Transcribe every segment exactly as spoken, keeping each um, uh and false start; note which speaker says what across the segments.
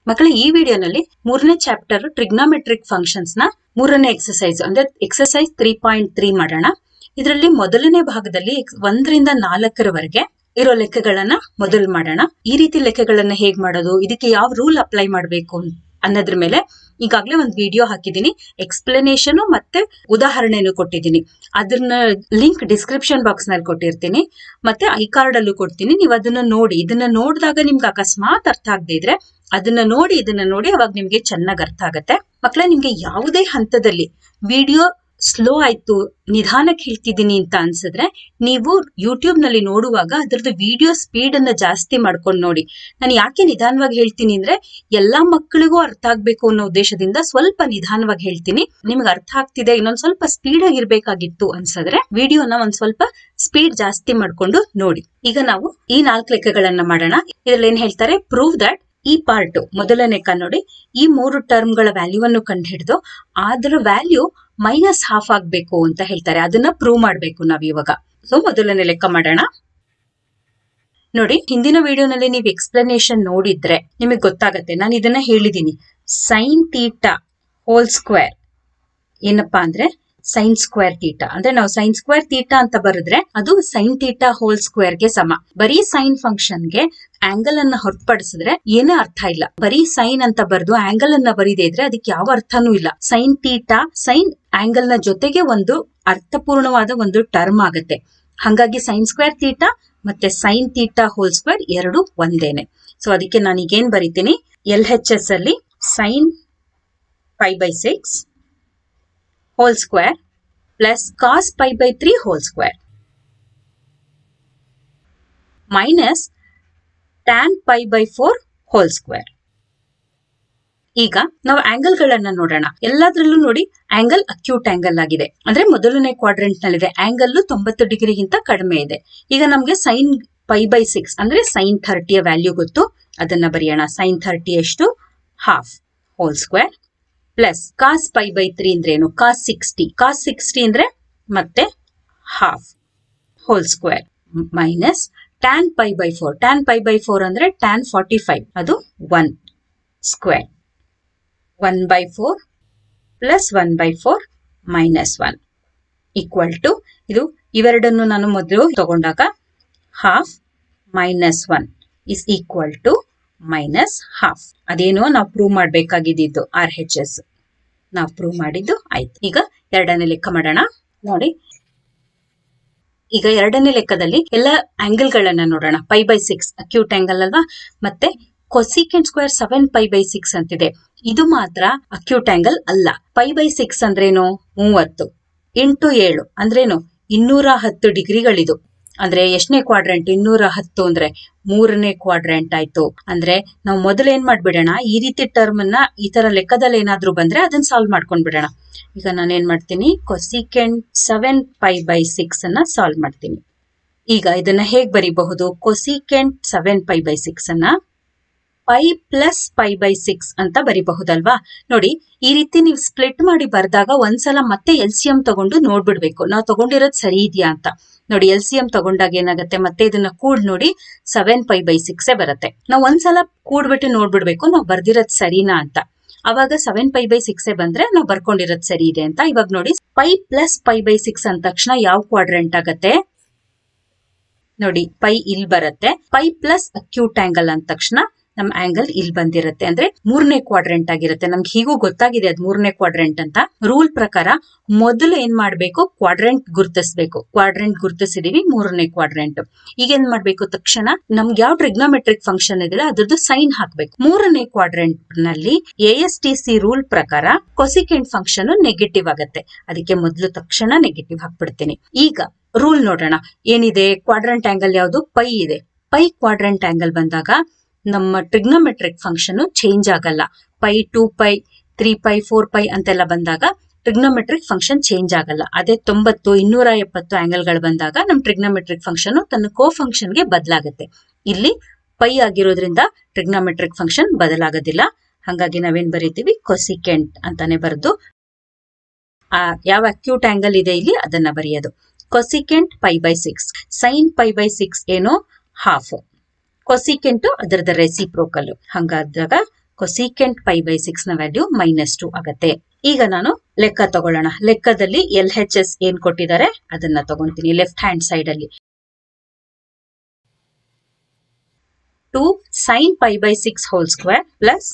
Speaker 1: ಮಕ್ಕಳ ಈ ವಿಡಿಯೋನಲ್ಲಿ ಮೂರನೇ ಚಾಪ್ಟರ್ ಟ್ರಿಗ್ನೋಮೆಟ್ರಿಕ್ ಫಂಕ್ಷನ್ಸ್ ನ ಮೂರನೇ ಎಕ್ಸರ್ಸೈಸ್ ಅಂದ್ರೆ ಎಕ್ಸರ್ಸೈಸ್ ತ್ರೀ ಪಾಯಿಂಟ್ ತ್ರೀ ಮಾಡೋಣ. ಇದರಲ್ಲಿ ಮೊದಲನೇ ಭಾಗದಲ್ಲಿ ಒಂದರಿಂದ ನಾಲ್ಕರವರೆಗೆ ಇರೋ ಲೆಕ್ಕಗಳನ್ನ ಮೊದಲು ಮಾಡೋಣ. ಈ ರೀತಿ ಲೆಕ್ಕಗಳನ್ನ ಹೇಗ್ ಮಾಡೋದು, ಇದಕ್ಕೆ ಯಾವ ರೂಲ್ ಅಪ್ಲೈ ಮಾಡಬೇಕು ಅನ್ನೋದ್ರ ಮೇಲೆ ಈಗಾಗಲೇ ಒಂದು ವಿಡಿಯೋ ಹಾಕಿದೀನಿ. ಎಕ್ಸ್ಪ್ಲನೇಷನ್ ಮತ್ತೆ ಉದಾಹರಣೆಯನ್ನು ಕೊಟ್ಟಿದ್ದೀನಿ. ಅದನ್ನ ಲಿಂಕ್ ಡಿಸ್ಕ್ರಿಪ್ಷನ್ ಬಾಕ್ಸ್ ನಲ್ಲಿ ಕೊಟ್ಟಿರ್ತೀನಿ, ಮತ್ತೆ ಐ ಕಾರ್ಡ್ ಅಲ್ಲೂ ಕೊಡ್ತೀನಿ. ನೀವು ಅದನ್ನ ನೋಡಿ, ಇದನ್ನ ನೋಡಿದಾಗ ನಿಮ್ಗೆ ಅಕಸ್ಮಾತ್ ಅರ್ಥ ಆಗದೆ ಇದ್ರೆ ಅದನ್ನ ನೋಡಿ ಇದನ್ನ ನೋಡಿ ಅವಾಗ ನಿಮ್ಗೆ ಚೆನ್ನಾಗಿ ಅರ್ಥ ಆಗತ್ತೆ. ಮಕ್ಕಳೇ, ನಿಮ್ಗೆ ಯಾವುದೇ ಹಂತದಲ್ಲಿ ವಿಡಿಯೋ ಸ್ಲೋ ಆಯ್ತು, ನಿಧಾನಕ್ಕೆ ಹೇಳ್ತಿದ್ದೀನಿ ಅಂತ ಅನ್ಸಿದ್ರೆ ನೀವು ಯೂಟ್ಯೂಬ್ ನಲ್ಲಿ ನೋಡುವಾಗ ಅದರದ್ದು ವಿಡಿಯೋ ಸ್ಪೀಡ್ ಅನ್ನ ಜಾಸ್ತಿ ಮಾಡ್ಕೊಂಡು ನೋಡಿ. ನಾನು ಯಾಕೆ ನಿಧಾನವಾಗಿ ಹೇಳ್ತೀನಿ ಅಂದ್ರೆ ಎಲ್ಲಾ ಮಕ್ಕಳಿಗೂ ಅರ್ಥ ಆಗ್ಬೇಕು ಅನ್ನೋ ಉದ್ದೇಶದಿಂದ ಸ್ವಲ್ಪ ನಿಧಾನವಾಗಿ ಹೇಳ್ತೀನಿ. ನಿಮ್ಗೆ ಅರ್ಥ ಆಗ್ತಿದೆ, ಇನ್ನೊಂದ್ ಸ್ವಲ್ಪ ಸ್ಪೀಡ್ ಆಗಿರ್ಬೇಕಾಗಿತ್ತು ಅನ್ಸಿದ್ರೆ ವಿಡಿಯೋನ ಒಂದ್ ಸ್ವಲ್ಪ ಸ್ಪೀಡ್ ಜಾಸ್ತಿ ಮಾಡ್ಕೊಂಡು ನೋಡಿ. ಈಗ ನಾವು ಈ ನಾಲ್ಕು ಲೆಕ್ಕಗಳನ್ನ ಮಾಡೋಣ. ಇದ್ರಲ್ಲಿ ಏನ್ ಹೇಳ್ತಾರೆ, ಪ್ರೂವ್ ದಟ್ ಈ ಪಾರ್ಟ್ ಮೊದಲನೇ ಲೆಕ್ಕ ನೋಡಿ, ಈ ಮೂರು ಟರ್ಮ್ ಗಳ ವ್ಯಾಲ್ಯೂವನ್ನು ಕಂಡು ಹಿಡಿದು ಅದರ ವ್ಯಾಲ್ಯೂ ಮೈನಸ್ ಹಾಫ್ ಆಗ್ಬೇಕು ಅಂತ ಹೇಳ್ತಾರೆ. ಅದನ್ನ ಪ್ರೂವ್ ಮಾಡ್ಬೇಕು ನಾವ್ ಇವಾಗ. ಸೊ ಮೊದಲನೇ ಲೆಕ್ಕ ಮಾಡೋಣ. ನೋಡಿ, ಹಿಂದಿನ ವಿಡಿಯೋನಲ್ಲಿ ನೀವು ಎಕ್ಸ್ಪ್ಲನೇಷನ್ ನೋಡಿದ್ರೆ ನಿಮಗೆ ಗೊತ್ತಾಗತ್ತೆ. ನಾನು ಇದನ್ನ ಹೇಳಿದೀನಿ, ಸೈನ್ ತೀಟಾ ಹೋಲ್ ಸ್ಕ್ವೇರ್ ಏನಪ್ಪಾ ಅಂದ್ರೆ ಸೈನ್ ಸ್ಕ್ವೇರ್ ತೀಟಾ ಅಂದ್ರೆ ನಾವು ಸೈನ್ ಸ್ಕ್ವೇರ್ ತೀಟಾ ಅಂತ ಬರೆದ್ರೆ ಅದು ಸೈನ್ ತೀಟಾ ಹೋಲ್ ಸ್ಕ್ವೇರ್ ಗೆ ಸಮ. ಬರೀ ಸೈನ್ ಫಂಕ್ಷನ್ ಗೆ ಆಂಗಲ್ ಅನ್ನ ಹೊರತುಪಡಿಸಿದ್ರೆ ಏನೂ ಅರ್ಥ ಇಲ್ಲ. ಬರೀ ಸೈನ್ ಅಂತ ಬರೆದು ಆಂಗಲ್ ಅನ್ನ ಬರೀದೇ ಇದ್ರೆ ಅದಕ್ಕೆ ಯಾವ ಅರ್ಥನೂ ಇಲ್ಲ. ಸೈನ್ ತೀಟಾ ಸೈನ್ ಆಂಗಲ್ ನ ಜೊತೆಗೆ ಒಂದು ಅರ್ಥಪೂರ್ಣವಾದ ಒಂದು ಟರ್ಮ್ ಆಗುತ್ತೆ. ಹಾಗಾಗಿ ಸೈನ್ ಸ್ಕ್ವೇರ್ ತೀಟಾ ಮತ್ತೆ ಸೈನ್ ತೀಟಾ ಹೋಲ್ ಸ್ಕ್ವೇರ್ ಎರಡು ಒಂದೇನೆ. ಸೊ ಅದಕ್ಕೆ ನಾನೀಗೇನ್ ಬರೀತೀನಿ, ಎಲ್ ಎಚ್ ಎಸ್ ಅಲ್ಲಿ sine pi by six whole square plus cos pi by three whole square minus tan pi by four whole square. ಈಗ ನಾವು angle ಗಳನ್ನ ನೋಡೋಣ. ಎಲ್ಲಾದ್ರಲ್ಲೂ ನೋಡಿ ಆಂಗಲ್ ಅಕ್ಯೂಟ್ ಆಂಗಲ್ ಆಗಿದೆ, ಅಂದ್ರೆ ಮೊದಲನೇ ಕ್ವಾಡ್ರೆಂಟ್ ನಲ್ಲಿದೆ. ಆಂಗಲ್ ತೊಂಬತ್ತು ಡಿಗ್ರಿಗಿಂತ ಕಡಿಮೆ ಇದೆ. ಈಗ ನಮ್ಗೆ ಸೈನ್ ಪೈ ಬೈ ಸಿಕ್ಸ್ ಅಂದ್ರೆ ಸೈನ್ ಥರ್ಟಿಯ ವ್ಯಾಲ್ಯೂ ಗೊತ್ತು, ಅದನ್ನ ಬರೆಯೋಣ. ಸೈನ್ ಥರ್ಟಿ ಎಷ್ಟು, half whole square plus cos pi by three ಅಂದ್ರೆ ಏನು, ಕಾಸ್ ಸಿಕ್ಸ್ಟಿ. ಕಾಸ್ ಸಿಕ್ಸ್ಟಿ ಅಂದ್ರೆ ಮತ್ತೆ half whole square minus tan pi by four. Tan pi by four ಅಂದ್ರೆ ಟ್ಯಾನ್ ಫಾರ್ಟಿ ಫೈವ್, ಅದು one square. One by four plus one by four minus one equal to, ಇದು ಇವೆರಡನ್ನು ನಾನು ಮೊದಲು ತಗೊಂಡಾಗ half minus one is equal to minus half. ಅದೇನೋ ನಾವು prove ಮಾಡ್ಬೇಕಾಗಿದ್ದು ಆರ್ ಎಚ್ ಎಸ್ ನಾವು ಪ್ರೂವ್ ಮಾಡಿದ್ದು ಆಯ್ತು. ಈಗ ಎರಡನೇ ಲೆಕ್ಕ ಮಾಡೋಣ. ನೋಡಿ, ಈಗ ಎರಡನೇ ಲೆಕ್ಕದಲ್ಲಿ ಎಲ್ಲ ಆಂಗಲ್ ಗಳನ್ನ ನೋಡೋಣ. Pi by six acute angle ಅಲ್ವಾ, ಮತ್ತೆ cosecant square seven pi by six ಅಂತಿದೆ, ಇದು ಮಾತ್ರ ಅಕ್ಯೂಟ್ ಆಂಗಲ್ ಅಲ್ಲ. ಪೈ ಬೈ ಸಿಕ್ಸ್ ಅಂದ್ರೇನು, ಮೂವತ್ತು ಇಂಟು ಏಳು ಅಂದ್ರೇನು, ಇನ್ನೂರ ಹತ್ತು ಡಿಗ್ರಿಗಳಿದು. ಅಂದ್ರೆ ಎಷ್ಟನೇ ಕ್ವಾಡ್ರೆಂಟ್, ಇನ್ನೂರ ಹತ್ತು ಅಂದ್ರೆ ಮೂರನೇ ಕ್ವಾಡ್ರೆಂಟ್ ಆಯ್ತು. ಅಂದ್ರೆ ನಾವು ಮೊದಲು ಏನ್ ಮಾಡ್ಬಿಡೋಣ, ಈ ರೀತಿ ಟರ್ಮ್ ಅನ್ನ ಈ ತರ ಲೆಕ್ಕದಲ್ಲಿ ಏನಾದ್ರೂ ಬಂದ್ರೆ ಅದನ್ನ ಸಾಲ್ವ್ ಮಾಡ್ಕೊಂಡ್ ಬಿಡೋಣ. ಈಗ ನಾನು ಏನ್ ಮಾಡ್ತೀನಿ, cosecant seven pi by six ಅನ್ನ ಸಾಲ್ವ್ ಮಾಡ್ತೀನಿ. ಈಗ ಇದನ್ನ ಹೇಗ್ ಬರೀಬಹುದು, cosecant seven pi by six ಅನ್ನ pi plus pi by six ಅಂತ ಬರಿಬಹುದಲ್ವಾ. ನೋಡಿ, ಈ ರೀತಿ ನೀವು ಸ್ಪ್ಲಿಟ್ ಮಾಡಿ ಬರ್ದಾಗ ಒಂದ್ಸಲ ಮತ್ತೆ ಎಲ್ ಸಿ ಎಂ ತಗೊಂಡು ನೋಡ್ಬಿಡ್ಬೇಕು, ನಾವು ತಗೊಂಡಿರೋದು ಸರಿ ಇದೆಯಾ ಅಂತ. ನೋಡಿ, ಎಲ್ ಸಿ ಎಂ ತಗೊಂಡಾಗ ಏನಾಗುತ್ತೆ, ಮತ್ತೆ ಇದನ್ನ ಕೂಡ್ ನೋಡಿ ಸೆವೆನ್ ಪೈ ಬೈ ಸಿಕ್ಸ್ ಬರುತ್ತೆ. ನಾವು ಒಂದ್ಸಲ ಕೂಡ್ಬಿಟ್ಟು ನೋಡ್ಬಿಡ್ಬೇಕು ನಾವು ಬರ್ದಿರೋದ್ ಸರಿನಾ ಅಂತ. ಅವಾಗ ಸೆವೆನ್ ಪೈ ಬೈ ಸಿಕ್ಸ್ ಬಂದ್ರೆ ನಾವು ಬರ್ಕೊಂಡಿರೋದ್ ಸರಿ ಇದೆ ಅಂತ. ಇವಾಗ ನೋಡಿ, pi plus pi by six ಅಂದ ತಕ್ಷಣ ಯಾವ ಕ್ವಾಡ್ರೆಂಟ್ ಆಗತ್ತೆ ನೋಡಿ, ಪೈ ಇಲ್ಲಿ ಬರುತ್ತೆ. ಪೈ ಪ್ಲಸ್ ಅಕ್ಯೂಟ್ ಆಂಗಲ್ ಅಂದ ತಕ್ಷಣ ನಮ್ ಆಂಗಲ್ ಇಲ್ಲಿ ಬಂದಿರುತ್ತೆ, ಅಂದ್ರೆ ಮೂರನೇ ಕ್ವಾಡ್ರೆಂಟ್ ಆಗಿರುತ್ತೆ. ನಮ್ಗೆ ಹೀಗೂ ಗೊತ್ತಾಗಿದೆ ಅದ್ ಮೂರನೇ ಕ್ವಾಡ್ರೆಂಟ್ ಅಂತ. ರೂಲ್ ಪ್ರಕಾರ ಮೊದಲು ಏನ್ ಮಾಡ್ಬೇಕು, ಕ್ವಾಡ್ರೆಂಟ್ ಗುರ್ತಿಸ್ಬೇಕು. ಕ್ವಾಡ್ರೆಂಟ್ ಗುರ್ತಿಸಿದೀವಿ, ಮೂರನೇ ಕ್ವಾಡ್ರೆಂಟ್. ಈಗ ಏನ್ ಮಾಡ್ಬೇಕು, ತಕ್ಷಣ ನಮ್ಗೆ ಯಾವ ಟ್ರಿಗ್ನೋಮೆಟ್ರಿಕ್ ಫಂಕ್ಷನ್ ಇದೆ ಅದ್ರದ್ದು ಸೈನ್ ಹಾಕ್ಬೇಕು. ಮೂರನೇ ಕ್ವಾಡ್ರೆಂಟ್ ನಲ್ಲಿ A S T C rule ಪ್ರಕಾರ ಕೊಸಿಕೆಂಟ್ ಫಂಕ್ಷನ್ ನೆಗೆಟಿವ್ ಆಗತ್ತೆ, ಅದಕ್ಕೆ ಮೊದಲು ತಕ್ಷಣ ನೆಗೆಟಿವ್ ಹಾಕ್ಬಿಡ್ತೀನಿ. ಈಗ ರೂಲ್ ನೋಡೋಣ ಏನಿದೆ. ಕ್ವಾಡ್ರೆಂಟ್ ಆಂಗಲ್ ಯಾವುದು, ಪೈ ಇದೆ. ಪೈ ಕ್ವಾಡ್ರೆಂಟ್ ಆಂಗಲ್ ಬಂದಾಗ ನಮ್ಮ ಟ್ರಿಗ್ನೋಮೆಟ್ರಿಕ್ ಫಂಕ್ಷನ್ ಚೇಂಜ್ ಆಗಲ್ಲ. Pi, two pi, three pi, four pi ಅಂತೆಲ್ಲ ಬಂದಾಗ ಟ್ರಿಗ್ನೋಮೆಟ್ರಿಕ್ ಫಂಕ್ಷನ್ ಚೇಂಜ್ ಆಗಲ್ಲ. ಅದೇ ತೊಂಬತ್ತು, ಇನ್ನೂರ ಎಪ್ಪತ್ತು ಆಂಗಲ್ ಗಳು ಬಂದಾಗ ನಮ್ ಟ್ರಿಗ್ನೋಮೆಟ್ರಿಕ್ ಫಂಕ್ಷನ್ ತನ್ನ ಕೋ ಫಂಕ್ಷನ್ ಗೆ ಬದಲಾಗುತ್ತೆ. ಇಲ್ಲಿ ಪೈ ಆಗಿರೋದ್ರಿಂದ ಟ್ರಿಗ್ನೋಮೆಟ್ರಿಕ್ ಫಂಕ್ಷನ್ ಬದಲಾಗೋದಿಲ್ಲ. ಹಾಗಾಗಿ ನಾವೇನ್ ಬರೀತೀವಿ, ಕೊಸಿಕೆಂಟ್ ಅಂತಾನೆ ಬರೆದು ಆ ಯಾವ ಅಕ್ಯೂಟ್ ಆಂಗಲ್ ಇದೆ ಇಲ್ಲಿ ಅದನ್ನ ಬರೆಯೋದು. Cosecant pi by six, sine pi by six ಏನು, ಹಾಫ್. ಕೊಸಿಕೆಂಟು ಅದರದ ರೆಸಿಪ್ರೋಕಲ್. ಹಂಗಾದಾಗ ಕೊಸಿಕೆಂಟ್ ಪೈ ಬೈ ಸಿಕ್ಸ್ ನ ವ್ಯಾಲ್ಯೂ ಮೈನಸ್ ಟು ಆಗತ್ತೆ. ಈಗ ನಾನು ಲೆಕ್ಕ ತಗೊಳ್ಳೋಣ. ಲೆಕ್ಕದಲ್ಲಿ ಎಲ್ ಎಚ್ ಎಸ್ ಏನ್ ಕೊಟ್ಟಿದ್ದಾರೆ ಅದನ್ನ ತಗೊಂತೀನಿ ಲೆಫ್ಟ್ ಹ್ಯಾಂಡ್ ಸೈಡ್ ಅಲ್ಲಿ. Two sine pi by six whole square plus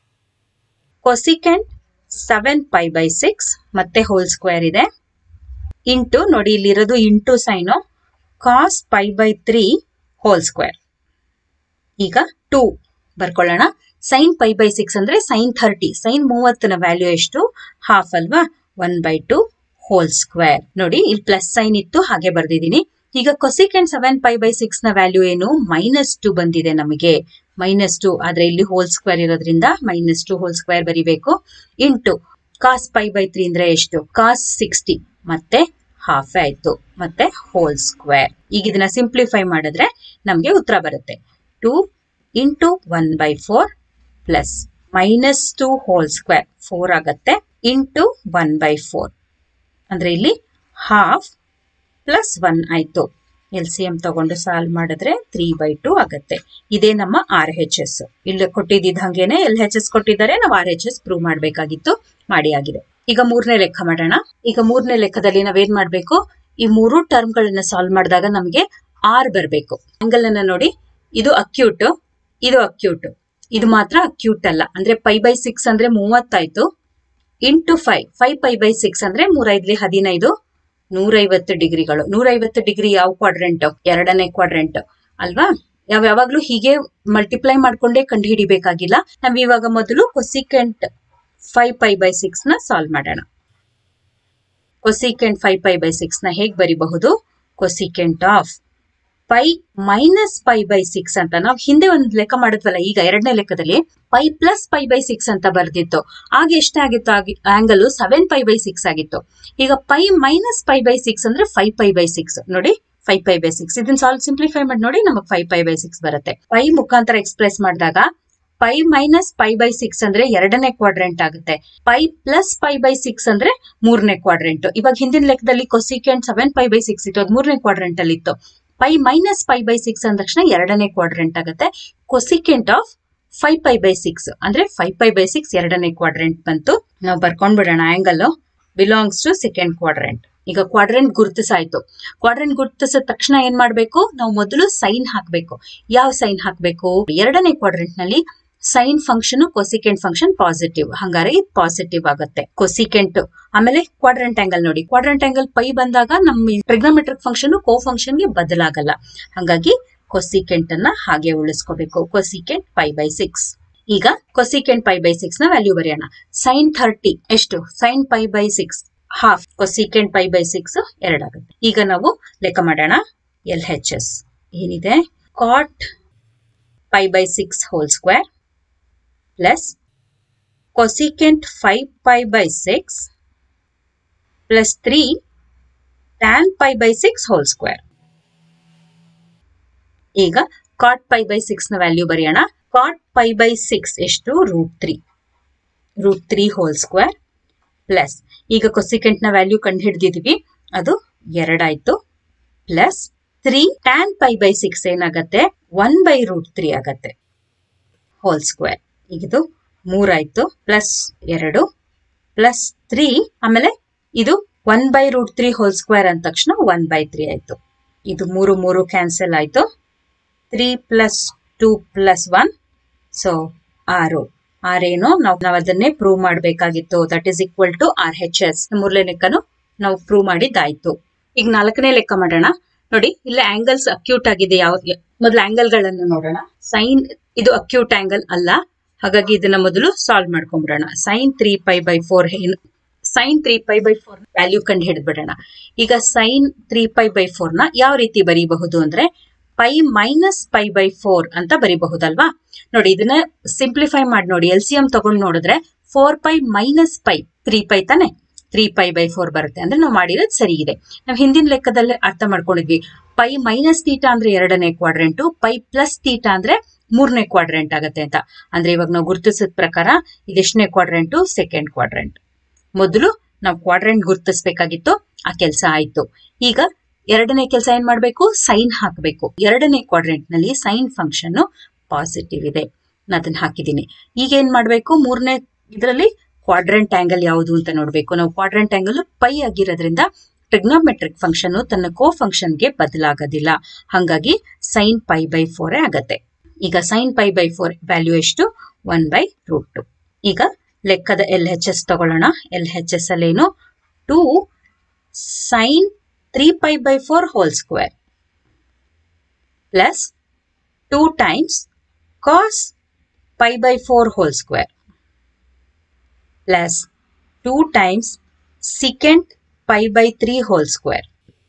Speaker 1: cosecant seven pi by six ಮತ್ತೆ ಹೋಲ್ ಸ್ಕ್ವೇರ್ ಇದೆ ಇಂಟು ನೋಡಿ ಇಲ್ಲಿರೋದು into sine cos pi by three whole square. ಈಗ ಟೂ ಬರ್ಕೊಳ್ಳೋಣ. ಸೈನ್ ಪೈ ಬೈ ಸಿಕ್ಸ್ ಅಂದ್ರೆ sine thirty, sine ಮೂವತ್ತನ value ಎಷ್ಟು half ಅಲ್ವಾ, one by two whole square. ನೋಡಿ ಇಲ್ಲಿ ಪ್ಲಸ್ ಸೈನ್ ಇತ್ತು ಹಾಗೆ ಬರ್ದಿದ್ದೀನಿ. ಈಗ cosecant seven pi by six ನ ವ್ಯಾಲ್ಯೂ ಏನು ಮೈನಸ್ ಟು ಬಂದಿದೆ ನಮಗೆ, ಮೈನಸ್ ಟು ಆದ್ರೆ ಇಲ್ಲಿ ಹೋಲ್ ಸ್ಕ್ವೇರ್ ಇರೋದ್ರಿಂದ ಮೈನಸ್ ಟು ಹೋಲ್ ಸ್ಕ್ವೇರ್ ಬರಿಬೇಕು into cos pi by three ಅಂದ್ರೆ ಎಷ್ಟು ಕಾಸ್ ಸಿಕ್ಸ್ಟಿ ಮತ್ತೆ ಹಾಫ್ ಆಯ್ತು ಮತ್ತೆ ಹೋಲ್ ಸ್ಕ್ವೇರ್. ಈಗ ಇದನ್ನ ಸಿಂಪ್ಲಿಫೈ ಮಾಡಿದ್ರೆ ನಮ್ಗೆ ಉತ್ತರ ಬರುತ್ತೆ two into one by four plus minus two whole square four ಆಗತ್ತೆ ಇಂಟು ಒನ್ ಬೈ ಫೋರ್ ಅಂದ್ರೆ ಇಲ್ಲಿ ಹಾಫ್ ಪ್ಲಸ್ ಒನ್ ಆಯ್ತು. ಎಲ್ ಸಿ ಎಂ ತಗೊಂಡು ಸಾಲ್ವ್ ಮಾಡಿದ್ರೆ ತ್ರೀ ಬೈ ಟು ಆಗತ್ತೆ. ಇದೇ ನಮ್ಮ ಆರ್ ಎಚ್ ಎಸ್. ಇಲ್ಲಿ ಕೊಟ್ಟಿದ್ದ ಹಂಗೇನೆ ಎಲ್ ಎಚ್ ಎಸ್ ಕೊಟ್ಟಿದ್ದಾರೆ, ನಾವು ಆರ್ ಎಚ್ ಎಸ್ ಪ್ರೂವ್ ಮಾಡ್ಬೇಕಾಗಿತ್ತು, ಮಾಡಿ ಆಗಿದೆ. ಈಗ ಮೂರನೇ ಲೆಕ್ಕ ಮಾಡೋಣ. ಈಗ ಮೂರನೇ ಲೆಕ್ಕದಲ್ಲಿ ನಾವೇನ್ ಮಾಡ್ಬೇಕು, ಈ ಮೂರು ಟರ್ಮ್ ಗಳನ್ನ ಸಾಲ್ವ್ ಮಾಡಿದಾಗ ನಮ್ಗೆ ಆರ್ ಬರ್ಬೇಕು. ಆಂಗಲ್ ಅನ್ನ ನೋಡಿ, ಇದು ಅಕ್ಯೂಟ್, ಇದು ಅಕ್ಯೂಟ್, ಇದು ಮಾತ್ರ ಅಕ್ಯೂಟ್ ಅಲ್ಲ. ಅಂದ್ರೆ ಪೈ ಬೈ ಸಿಕ್ಸ್ ಅಂದ್ರೆ ಮೂವತ್ತಾಯ್ತು into five, five pi by six ಅಂದ್ರೆ ಮೂರೈದ್ಲಿ ಹದಿನೈದು, ನೂರೈವತ್ತು ಡಿಗ್ರಿಗಳು. ನೂರೈವತ್ತು ಡಿಗ್ರಿ ಯಾವ ಕ್ವಾಡ್ರೆಂಟ್, ಎರಡನೇ ಕ್ವಾಡ್ರೆಂಟ್ ಅಲ್ವಾ. ನಾವ್ ಯಾವಾಗ್ಲೂ ಹೀಗೆ ಮಲ್ಟಿಪ್ಲೈ ಮಾಡ್ಕೊಂಡೇ ಕಂಡು ಹಿಡಿಬೇಕಾಗಿಲ್ಲ. ನಾವ್ ಇವಾಗ ಮೊದಲು cosecant five pi by six ನ ಸಾಲ್ವ್ ಮಾಡೋಣ. Cosecant five pi by six ನ ಹೇಗ್ ಬರಿಬಹುದು, cosecant of pi minus pi by six ಅಂತ ನಾವು ಹಿಂದೆ ಒಂದು ಲೆಕ್ಕ ಮಾಡಿದ್ವಲ್ಲ, ಈಗ ಎರಡನೇ ಲೆಕ್ಕದಲ್ಲಿ pi plus pi by six ಅಂತ ಬರ್ದಿತ್ತು. ಆಗ ಎಷ್ಟಾಗಿತ್ತು, angle seven pi by six ಆಗಿತ್ತು. ಈಗ pi minus pi by six ಅಂದ್ರೆ ಫೈವ್ ಪೈ ಬೈ ಸಿಕ್ಸ್. ನೋಡಿ ಫೈವ್ ಪೈ ಬೈ ಸಿಕ್ಸ್, ಇದನ್ನ ಸಾಲ್ವ್ ಸಿಂಪ್ಲಿಫೈ ಮಾಡಿ ನೋಡಿ ನಮಗೆ ಫೈವ್ ಪೈ ಬೈ ಸಿಕ್ಸ್ ಬರುತ್ತೆ. ಪೈ ಮುಖಾಂತರ ಎಕ್ಸ್ಪ್ರೆಸ್ ಮಾಡಿದಾಗ pi minus pi by six ಅಂದ್ರೆ ಎರಡನೇ ಕ್ವಾಡ್ರೆಂಟ್ ಆಗುತ್ತೆ. Pi plus pi by six ಅಂದ್ರೆ ಮೂರನೇ ಕ್ವಾಡ್ರೆಂಟ್. ಇವಾಗ ಹಿಂದಿನ ಲೆಕ್ಕದಲ್ಲಿ cosecant seven pi by six ಇತ್ತು, ಅದು ಮೂರನೇ ಕ್ವಾಡ್ರೆಂಟ್ ಅಲ್ಲಿ ಇತ್ತು. Pi minus pi by six ಅಂದ ತಕ್ಷಣ ಎರಡನೇ ಕ್ವಾಡ್ರೆಂಟ್ ಆಗುತ್ತೆ. Cosecant of five pi by six ಅಂದ್ರೆ ಫೈವ್ ಪೈ ಬೈ ಸಿಕ್ಸ್ ಎರಡನೇ ಕ್ವಾಡ್ರೆಂಟ್ ಬಂತು. ನಾವು ಬರ್ಕೊಂಡ್ ಬಿಡೋಣ, angle belongs to second quadrant. ಈಗ ಕ್ವಾಡ್ರೆಂಟ್ ಗುರುತಿಸಾಯ್ತು. ಕ್ವಾಡ್ರೆಂಟ್ ಗುರುತಿಸಿದ ತಕ್ಷಣ ಏನ್ ಮಾಡ್ಬೇಕು, ನಾವು ಮೊದಲು ಸೈನ್ ಹಾಕ್ಬೇಕು. ಯಾವ ಸೈನ್ ಹಾಕ್ಬೇಕು, ಎರಡನೇ ಕ್ವಾಡ್ರೆಂಟ್ ನಲ್ಲಿ sine function cosecant function positive, ಹಂಗಾರೆ ಇದು ಪಾಸಿಟಿವ್ ಆಗುತ್ತೆ ಕೊಸಿಕೆಂಟ್. ಆಮೇಲೆ ಕ್ವಾಡ್ರೆಂಟ್ ಆಂಗಲ್ ನೋಡಿ, ಕ್ವಾಡ್ರೆಂಟ್ ಆಂಗಲ್ ಪೈ ಬಂದಾಗ ನಮ್ಮ ಟ್ರಿಗ್ನೋಮೆಟ್ರಿಕ್ ಫಂಕ್ಷನ್ ಕೋ ಫಂಕ್ಷನ್ ಗೆ ಬದಲಾಗಲ್ಲ, ಹಾಗಾಗಿ ಕೊಸಿಕೆಂಟ್ ಅನ್ನ ಹಾಗೆ ಉಳಿಸ್ಕೋಬೇಕು. Cosecant pi by six. ಈಗ ಕೊಸಿಕೆಂಟ್ ಪೈ ಬೈ ಸಿಕ್ಸ್ ನ ವ್ಯಾಲ್ಯೂ ಬರೆಯೋಣ. ಸೈನ್ ಥರ್ಟಿ ಎಷ್ಟು, sine pi by six half, cosecant pi by six ಎರಡಾಗುತ್ತೆ. ಈಗ ನಾವು ಲೆಕ್ಕ ಮಾಡೋಣ. ಎಲ್ ಎಚ್ ಎಸ್ ಏನಿದೆ, cot pi by six whole square plus cosecant five pi by six plus three tan pi by six whole square. ಈಗ cot pi by six ನ value ಬರೆಯೋಣ. Cot pi by six ಎಷ್ಟು, root three, root three whole square plus ಈಗ cosecant ನ value ಕಂಡು ಹಿಡಿದಿದೀವಿ, ಅದು ಎರಡಾಯ್ತು plus three tan pi by six ಏನಾಗತ್ತೆ, ಒನ್ ಬೈ ರೂಟ್ ತ್ರೀ ಆಗತ್ತೆ ಹೋಲ್ ಸ್ಕ್ವೇರ್. ಈಗ ಇದು ಮೂರಾಯ್ತು ಪ್ಲಸ್ ಎರಡು ಪ್ಲಸ್ ತ್ರೀ, ಆಮೇಲೆ ಇದು one by root three whole square ಅಂದ ತಕ್ಷಣ ಒನ್ ಬೈ ತ್ರೀ ಆಯ್ತು. ಇದು ಮೂರು ಮೂರು ಕ್ಯಾನ್ಸಲ್ ಆಯ್ತು. Three plus two plus one, so ಆರು. ಆರೇನು ನಾವು ನಾವು ಅದನ್ನೇ ಪ್ರೂವ್ ಮಾಡಬೇಕಾಗಿತ್ತು. That is equal to R H S. ಮೂರನೇ ಲೆಕ್ಕನು ನಾವು ಪ್ರೂವ್ ಮಾಡಿದ್ದಾಯ್ತು. ಈಗ ನಾಲ್ಕನೇ ಲೆಕ್ಕ ಮಾಡೋಣ. ನೋಡಿ ಇಲ್ಲಿ ಆಂಗಲ್ಸ್ ಅಕ್ಯೂಟ್ ಆಗಿದೆ. ಯಾವ ಮೊದಲು ಆಂಗಲ್ ಗಳನ್ನ ನೋಡೋಣ. ಸೈನ್ ಇದು ಅಕ್ಯೂಟ್ ಆಂಗಲ್ ಅಲ್ಲ, ಹಾಗಾಗಿ ಇದನ್ನ ಮೊದಲು ಸಾಲ್ವ್ ಮಾಡ್ಕೊಂಡ್ಬಿಡೋಣ. Sine three pi by four sine three pi by four value ಕಂಡು ಹಿಡಿದ್ಬಿಡೋಣ. ಈಗ sine three pi by four ನ ಯಾವ ರೀತಿ ಬರೀಬಹುದು ಅಂದ್ರೆ pi minus pi by four ಅಂತ ಬರೀಬಹುದಲ್ವಾ. ನೋಡಿ ಇದನ್ನ ಸಿಂಪ್ಲಿಫೈ ಮಾಡಿ ನೋಡಿ, ಎಲ್ ಸಿ ಎಂ ತಗೊಂಡು ನೋಡಿದ್ರೆ four pi minus pi three pi ತಾನೆ, ತ್ರೀ ಪೈ ಬೈ ಫೋರ್ ಬರುತ್ತೆ. ಅಂದ್ರೆ ನಾವು ಮಾಡಿರೋದು ಸರಿ ಇದೆ. ನಾವು ಹಿಂದಿನ ಲೆಕ್ಕದಲ್ಲಿ ಅರ್ಥ ಮಾಡ್ಕೊಂಡಿದ್ವಿ, ಪೈ ಮೈನಸ್ ತೀಟಾ ಅಂದ್ರೆ ಎರಡನೇ ಕ್ವಾಡ್ರೆಂಟು, ಪೈ ಪ್ಲಸ್ ತೀಟಾ ಅಂದ್ರೆ ಮೂರನೇ ಕ್ವಾಡ್ರೆಂಟ್ ಆಗತ್ತೆ ಅಂತ. ಅಂದ್ರೆ ಇವಾಗ ನಾವು ಗುರುತಿಸಿದ ಪ್ರಕಾರ ಇದೆಷ್ಟನೇ ಕ್ವಾಡ್ರೆಂಟು, ಸೆಕೆಂಡ್ ಕ್ವಾಡ್ರೆಂಟ್. ಮೊದಲು ನಾವು ಕ್ವಾಡ್ರೆಂಟ್ ಗುರುತಿಸಬೇಕಾಗಿತ್ತು, ಆ ಕೆಲಸ ಆಯ್ತು. ಈಗ ಎರಡನೇ ಕೆಲಸ ಏನ್ ಮಾಡ್ಬೇಕು, ಸೈನ್ ಹಾಕಬೇಕು. ಎರಡನೇ ಕ್ವಾಡ್ರೆಂಟ್ ನಲ್ಲಿ ಸೈನ್ ಫಂಕ್ಷನ್ ಪಾಸಿಟಿವ್ ಇದೆ. ನಾನು ಅದನ್ನ ಹಾಕಿದ್ದೀನಿ. ಈಗ ಏನ್ ಮಾಡ್ಬೇಕು, ಮೂರನೇ ಇದರಲ್ಲಿ ಕ್ವಾಡ್ರೆಂಟ್ ಆಂಗಲ್ ಯಾವುದು ಅಂತ ನೋಡ್ಬೇಕು. ನಾವು ಕ್ವಾಡ್ರೆಂಟ್ ಆಂಗಲ್ ಪೈ ಆಗಿರೋದ್ರಿಂದ ಟ್ರಿಗ್ನೋಮೆಟ್ರಿಕ್ ಫಂಕ್ಷನ್ ತನ್ನ ಕೋ ಫಂಕ್ಷನ್ಗೆ ಬದಲಾಗೋದಿಲ್ಲ, ಹಾಗಾಗಿ ಸೈನ್ ಪೈ ಬೈ ಫೋರ್ ಆಗತ್ತೆ. ಈಗ sine pi by four value ಎಷ್ಟು, ಒನ್ ಬೈ ರೂಟ್ ಟು. ಈಗ ಲೆಕ್ಕದ ಎಲ್ ಎಚ್ ಎಸ್ ತಗೊಳ್ಳೋಣ. ಎಲ್ ಎಚ್ ಎಸ್ ಅಲ್ಲೇನು, two sine three pi by four whole square plus two times cos pi by four whole square plus two times secant pi by three whole square.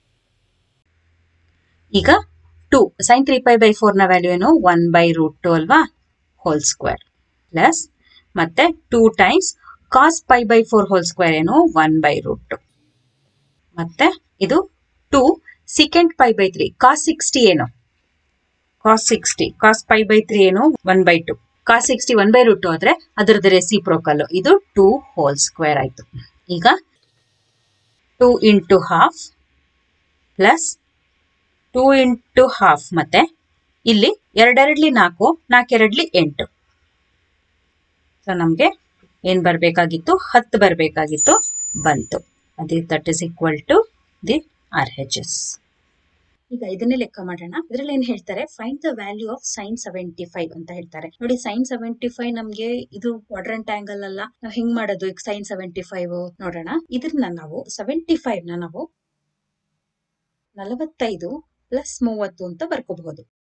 Speaker 1: ಈಗ two sine three pi by four ನ value ಏನು, one by root two ಅಲ್ವಾ, whole square plus ಮತ್ತೆ two times cos pi by four whole square ಏನು, one by root two. ಮತ್ತೆ ಇದು two secant pi by three cos sixty ಏನು, cos sixty cos pi by three ಏನು, one by two. Cos sixty one by root two ಆದ್ರೆ ಅದರದ್ದು reciprocal, ಇದು two whole square ಆಯ್ತು. ಈಗ two into half plus two into half, ಮತ್ತೆ ಇಲ್ಲಿ ಎರಡೆರಡ್ಲಿ ನಾಲ್ಕು, ನಾಲ್ಕೆರಡ್ಲಿ ಎಂಟು. ಸೊ ನಮ್ಗೆ ಏನ್ ಬರ್ಬೇಕಾಗಿತ್ತು, ಹತ್ತು ಬರ್ಬೇಕಾಗಿತ್ತು, ಬಂತು. ಅದೇ that is equal to the R H S. ಈಗ ಇದನ್ನೇ ಲೆಕ್ಕ ಮಾಡೋಣ. ಇದ್ರಲ್ಲಿ ಏನ್ ಹೇಳ್ತಾರೆ, find the value of sine seventy five ಅಂತ ಹೇಳ್ತಾರೆ. ನೋಡಿ, ಸೈನ್ ಸೆವೆಂಟಿ ಫೈವ್ ನಮ್ಗೆ ಇದು ಕ್ವಾಡ್ರೆಂಟ್ ಆಂಗಲ್ ಅಲ್ಲ, ನಾವು ಹೆಂಗ್ ಮಾಡೋದು ಈಗ ಸೈನ್ ಸೆವೆಂಟಿ ಫೈವ್ ನೋಡೋಣ. ಇದನ್ನ ನಾವು ಸೆವೆಂಟಿ ಫೈವ್ ನ ನಾವು ನಲವತ್ತೈದು ಪ್ಲಸ್ ಮೂವತ್ತು ಅಂತ ಬರ್ಕೋಬಹುದು.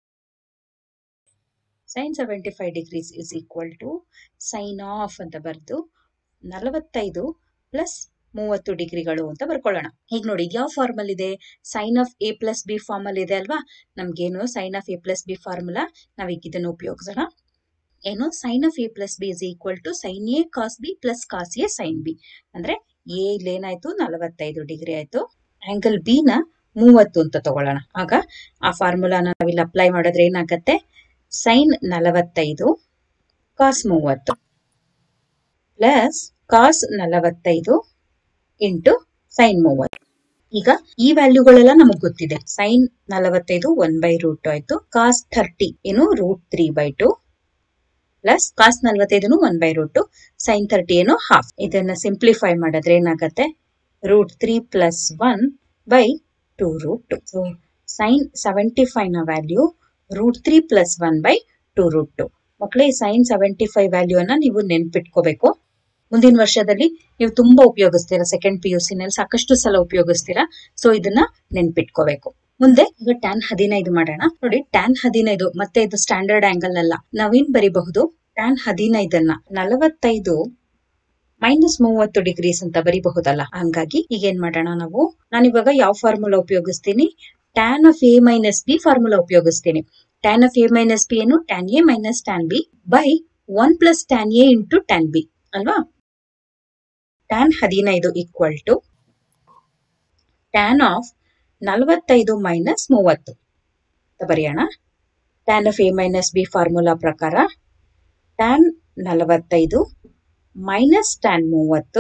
Speaker 1: Sine seventy five degrees is equal to sine of ಅಂತ ಬರ್ದು ನಲವತ್ತೈದು ಪ್ಲಸ್ ಮೂವತ್ತು ಡಿಗ್ರಿಗಳು ಅಂತ ಬರ್ಕೊಳ್ಳೋಣ. ಈಗ ನೋಡಿ, ಯಾವ ಫಾರ್ಮಲ್ ಇದೆ, sine of A plus B formula ಇದೆ ಅಲ್ವಾ. ನಮ್ಗೇನು sine of A plus B formula, ನಾವೀಗ ಇದನ್ನು ಉಪಯೋಗಿಸೋಣ. ಏನು, sine of A plus B is equal to sine A cos B plus cos A sine B. ಅಂದ್ರೆ ಎ ಇಲ್ಲೇನಾಯ್ತು, ನಲವತ್ತೈದು ಡಿಗ್ರಿ ಆಯ್ತು, ಆಂಗಲ್ ಬಿ ನ ಮೂವತ್ತು ಅಂತ ತಗೊಳ್ಳೋಣ. ಆಗ ಆ ಫಾರ್ಮುಲಾನ ನಾವಿಲ್ಲಿ ಅಪ್ಲೈ ಮಾಡಿದ್ರೆ ಏನಾಗತ್ತೆ, ಸೈನ್ ನಲವತ್ತೈದು ಕಾಸ್ ಮೂವತ್ತು ಪ್ಲಸ್ ಕಾಸ್ ನಲವತ್ತೈದು ಇಂಟು ಸೈನ್ ಮೂವತ್ತು. ಈಗ ಈ ವ್ಯಾಲ್ಯೂಗಳೆಲ್ಲ ನಮಗ್ ಗೊತ್ತಿದೆ. ಸೈನ್ ನಲವತ್ತೈದು ಒನ್ ಬೈ ರೂಟ್ ಆಯ್ತು, ಕಾಸ್ ಥರ್ಟಿ ಏನು root three by two plus cos ನಲ್ವತ್ತೈದನು one by root two, sine thirty ಏನು ಹಾಫ್. ಇದನ್ನ ಸಿಂಪ್ಲಿಫೈ ಮಾಡಿದ್ರೆ ಏನಾಗತ್ತೆ, root three plus one by two root two. So sine seventy five ನ value root three plus one by two root two. ಮಕ್ಕಳೇ, sine seventy five value ಅನ್ನ ನೀವು ನೆನ್ಪಿಟ್ಕೋಬೇಕು. ಮುಂದಿನ ವರ್ಷದಲ್ಲಿ ನೀವು ತುಂಬಾ ಉಪಯೋಗಿಸ್ತೀರಾ, ಸೆಕೆಂಡ್ ಪಿ ಯು ಸಿ ನಲ್ಲಿ ಸಾಕಷ್ಟು ಸಲ ಉಪಯೋಗಿಸ್ತೀರಾ. ಸೊ ಇದನ್ನ ನೆನ್ಪಿಟ್ಕೋಬೇಕು. ಮುಂದೆ ಈಗ ಟ್ಯಾನ್ ಹದಿನೈದು ಮಾಡೋಣ. ನೋಡಿ, ಟ್ಯಾನ್ ಹದಿನೈದು ಮತ್ತೆ ಇದು ಸ್ಟ್ಯಾಂಡರ್ಡ್ ಆಂಗಲ್ ಅಲ್ಲ, ನಾವೇನ್ ಬರಿಬಹುದು, ಟ್ಯಾನ್ ಹದಿನೈದನ್ನ ನಲವತ್ತೈದು ಮೈನಸ್ ಮೂವತ್ತು ಡಿಗ್ರೀಸ್ ಅಂತ ಬರಿಬಹುದಲ್ಲ. ಹಂಗಾಗಿ ಈಗ ಏನ್ ಮಾಡೋಣ ನಾವು, ನಾನಿವಾಗ ಯಾವ ಫಾರ್ಮುಲಾ ಉಪಯೋಗಿಸ್ತೀನಿ, tan of A minus B formula ಉಪಯೋಗಿಸ್ತೀನಿ. Tan of A minus B ಏನು, tan A minus tan B by one plus tan A into tan B ಅಲ್ವಾ. ಟ್ಯಾನ್ ಹದಿನೈದು ಈಕ್ವಲ್ ಟು ಟ್ಯಾನ್ ಆಫ್ ನಲವತ್ತೈದು ಮೈನಸ್ ಮೂವತ್ತು ಬರೆಯೋಣ. Tan of A minus B formula ಪ್ರಕಾರ tan ನಲವತ್ತೈದು minus tan ಮೂವತ್ತು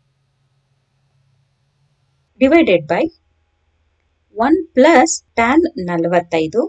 Speaker 1: divided by one plus tan ನಲವತ್ತೈದು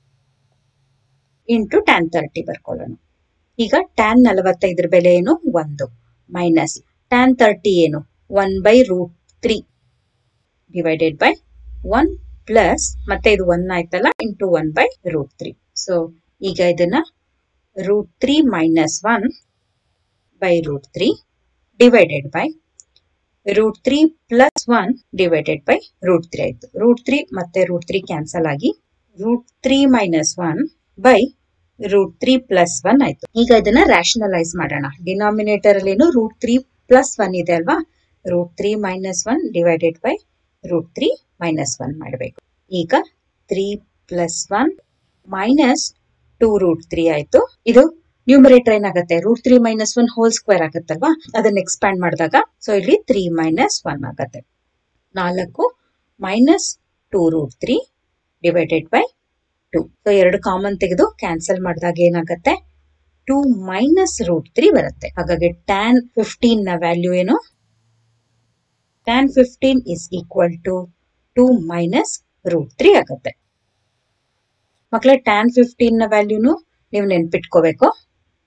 Speaker 1: into tan thirty ಬರ್ಕೊಳ್ಳೋಣ. ಈಗ ಟ್ಯಾನ್ ನಲವತ್ತೈದರ ಬೆಲೆ ಏನು, ಒಂದು ಮೈನಸ್ ಟ್ಯಾನ್ ತರ್ಟಿ ಏನು, one by root three divided by one plus ಮತ್ತೆ ಇದು ಒನ್ ಆಯ್ತಲ್ಲ into one by root three. So ಈಗ ಇದನ್ನ root three minus one by root three divided by root three plus one divided by root three ಆಯ್ತು. Root three ಮತ್ತೆ root three cancel ಆಗಿ root three minus one by root three plus one ಆಯ್ತು. ಈಗ ಇದನ್ನ rationalise ಮಾಡೋಣ. Denominator ಅಲ್ಲಿ ಏನು root three plus one ಇದೆ ಅಲ್ವಾ, root three minus one divided by root three minus one ಮಾಡಬೇಕು. ಈಗ three plus one minus two root three ಆಯ್ತು. ಇದು ನ್ಯೂಮರೇಟರ್ ಏನಾಗುತ್ತೆ, root three minus one whole square ಆಗುತ್ತಲ್ವಾ, ಅದನ್ನ ಎಕ್ಸ್ಪ್ಯಾಂಡ್ ಮಾಡಿದಾಗ ಸೊ ಇಲ್ಲಿ ತ್ರೀ ಮೈನಸ್ ಒನ್ ಆಗುತ್ತೆ. ನಾಲ್ಕು minus two root three divided by two. So ಎರಡು ಕಾಮನ್ ತೆಗೆದು ಕ್ಯಾನ್ಸಲ್ ಮಾಡಿದಾಗ ಏನಾಗುತ್ತೆ, ಟೂ ಮೈನಸ್ ರೂಟ್ ತ್ರೀ ಬರುತ್ತೆ. ಹಾಗಾಗಿ ಟ್ಯಾನ್ ಫಿಫ್ಟೀನ್ ನ ವ್ಯಾಲ್ಯೂ ಏನು, tan fifteen is equal to two minus root three ಆಗುತ್ತೆ. ಮಕ್ಕಳೇ, ಟ್ಯಾನ್ ಫಿಫ್ಟೀನ್ ನ ವ್ಯಾಲ್ಯೂನು ನೀವು ನೆನ್ಪಿಟ್ಕೋಬೇಕು.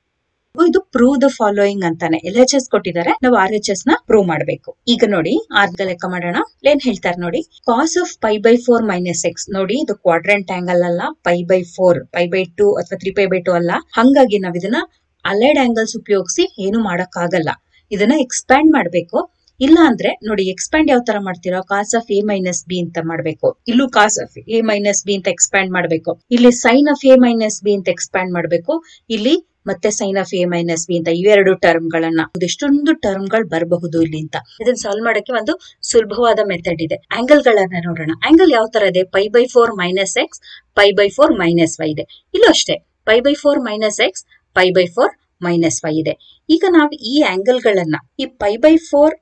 Speaker 1: ಇದು ಪ್ರೂವ್ ದ ಫಾಲೋಯಿಂಗ್ ಅಂತಾನೆ ಎಲ್ ಎಚ್ ಎಸ್ ಕೊಟ್ಟಿದ್ದಾರೆ, ನಾವು ಆರ್ ಎಚ್ ಎಸ್ ನ ಪ್ರೂವ್ ಮಾಡಬೇಕು. ಈಗ ನೋಡಿ ಆರ್ಗ ಲೆಕ್ಕ ಮಾಡೋಣ. ಏನ್ ಹೇಳ್ತಾರೆ ನೋಡಿ, ಕಾಸ್ of pi by four minus X. ನೋಡಿ ಇದು ಕ್ವಾಡ್ರೆಂಟ್ ಆಂಗಲ್ ಅಲ್ಲ, pi by four pi by two ಅಥವಾ ತ್ರೀ ಪೈ ಬೈ ಟೂ ಅಲ್ಲ. ಹಂಗಾಗಿ ನಾವ್ ಇದನ್ನ ಅಲೈಡ್ ಆಂಗಲ್ಸ್ ಉಪಯೋಗಿಸಿ ಏನು ಮಾಡಕ್ ಆಗಲ್ಲ, ಇದನ್ನ ಎಕ್ಸ್ಪ್ಯಾಂಡ್ ಮಾಡ್ಬೇಕು. ಇಲ್ಲ ಅಂದ್ರೆ ನೋಡಿ ಎಕ್ಸ್ಪ್ಯಾಂಡ್ ಯಾವ ತರ ಮಾಡ್ತೀರಾ, cos of A minus B ಅಂತ ಮಾಡ್ಬೇಕು. ಇಲ್ಲೂ cos of A minus B ಅಂತ ಎಕ್ಸ್ಪ್ಯಾಂಡ್ ಮಾಡ್ಬೇಕು. ಇಲ್ಲಿ sine of A minus B ಅಂತ ಎಕ್ಸ್ಪ್ಯಾಂಡ್ ಮಾಡ್ಬೇಕು. ಇಲ್ಲಿ ಮತ್ತೆ sine of A minus B ಅಂತ ಇವೆರಡು ಟರ್ಮ್ ಗಳನ್ನ, ಎಷ್ಟೊಂದು ಟರ್ಮ್ ಗಳು ಬರಬಹುದು ಇಲ್ಲಿ ಅಂತ. ಇದನ್ನ ಸಾಲ್ವ್ ಮಾಡಕ್ಕೆ ಒಂದು ಸುಲಭವಾದ ಮೆಥಡ್ ಇದೆ. ಆಂಗಲ್ ಗಳನ್ನ ನೋಡೋಣ. ಆಂಗಲ್ ಯಾವ ತರ ಇದೆ, pi by four minus X, pi by four minus Y ಇದೆ. ಇಲ್ಲೂ ಅಷ್ಟೇ pi by four minus X, pi by four minus Y ಇದೆ. ಈಗ ನಾವು ಈ ಆಂಗಲ್ ಗಳನ್ನ ಈ pi by four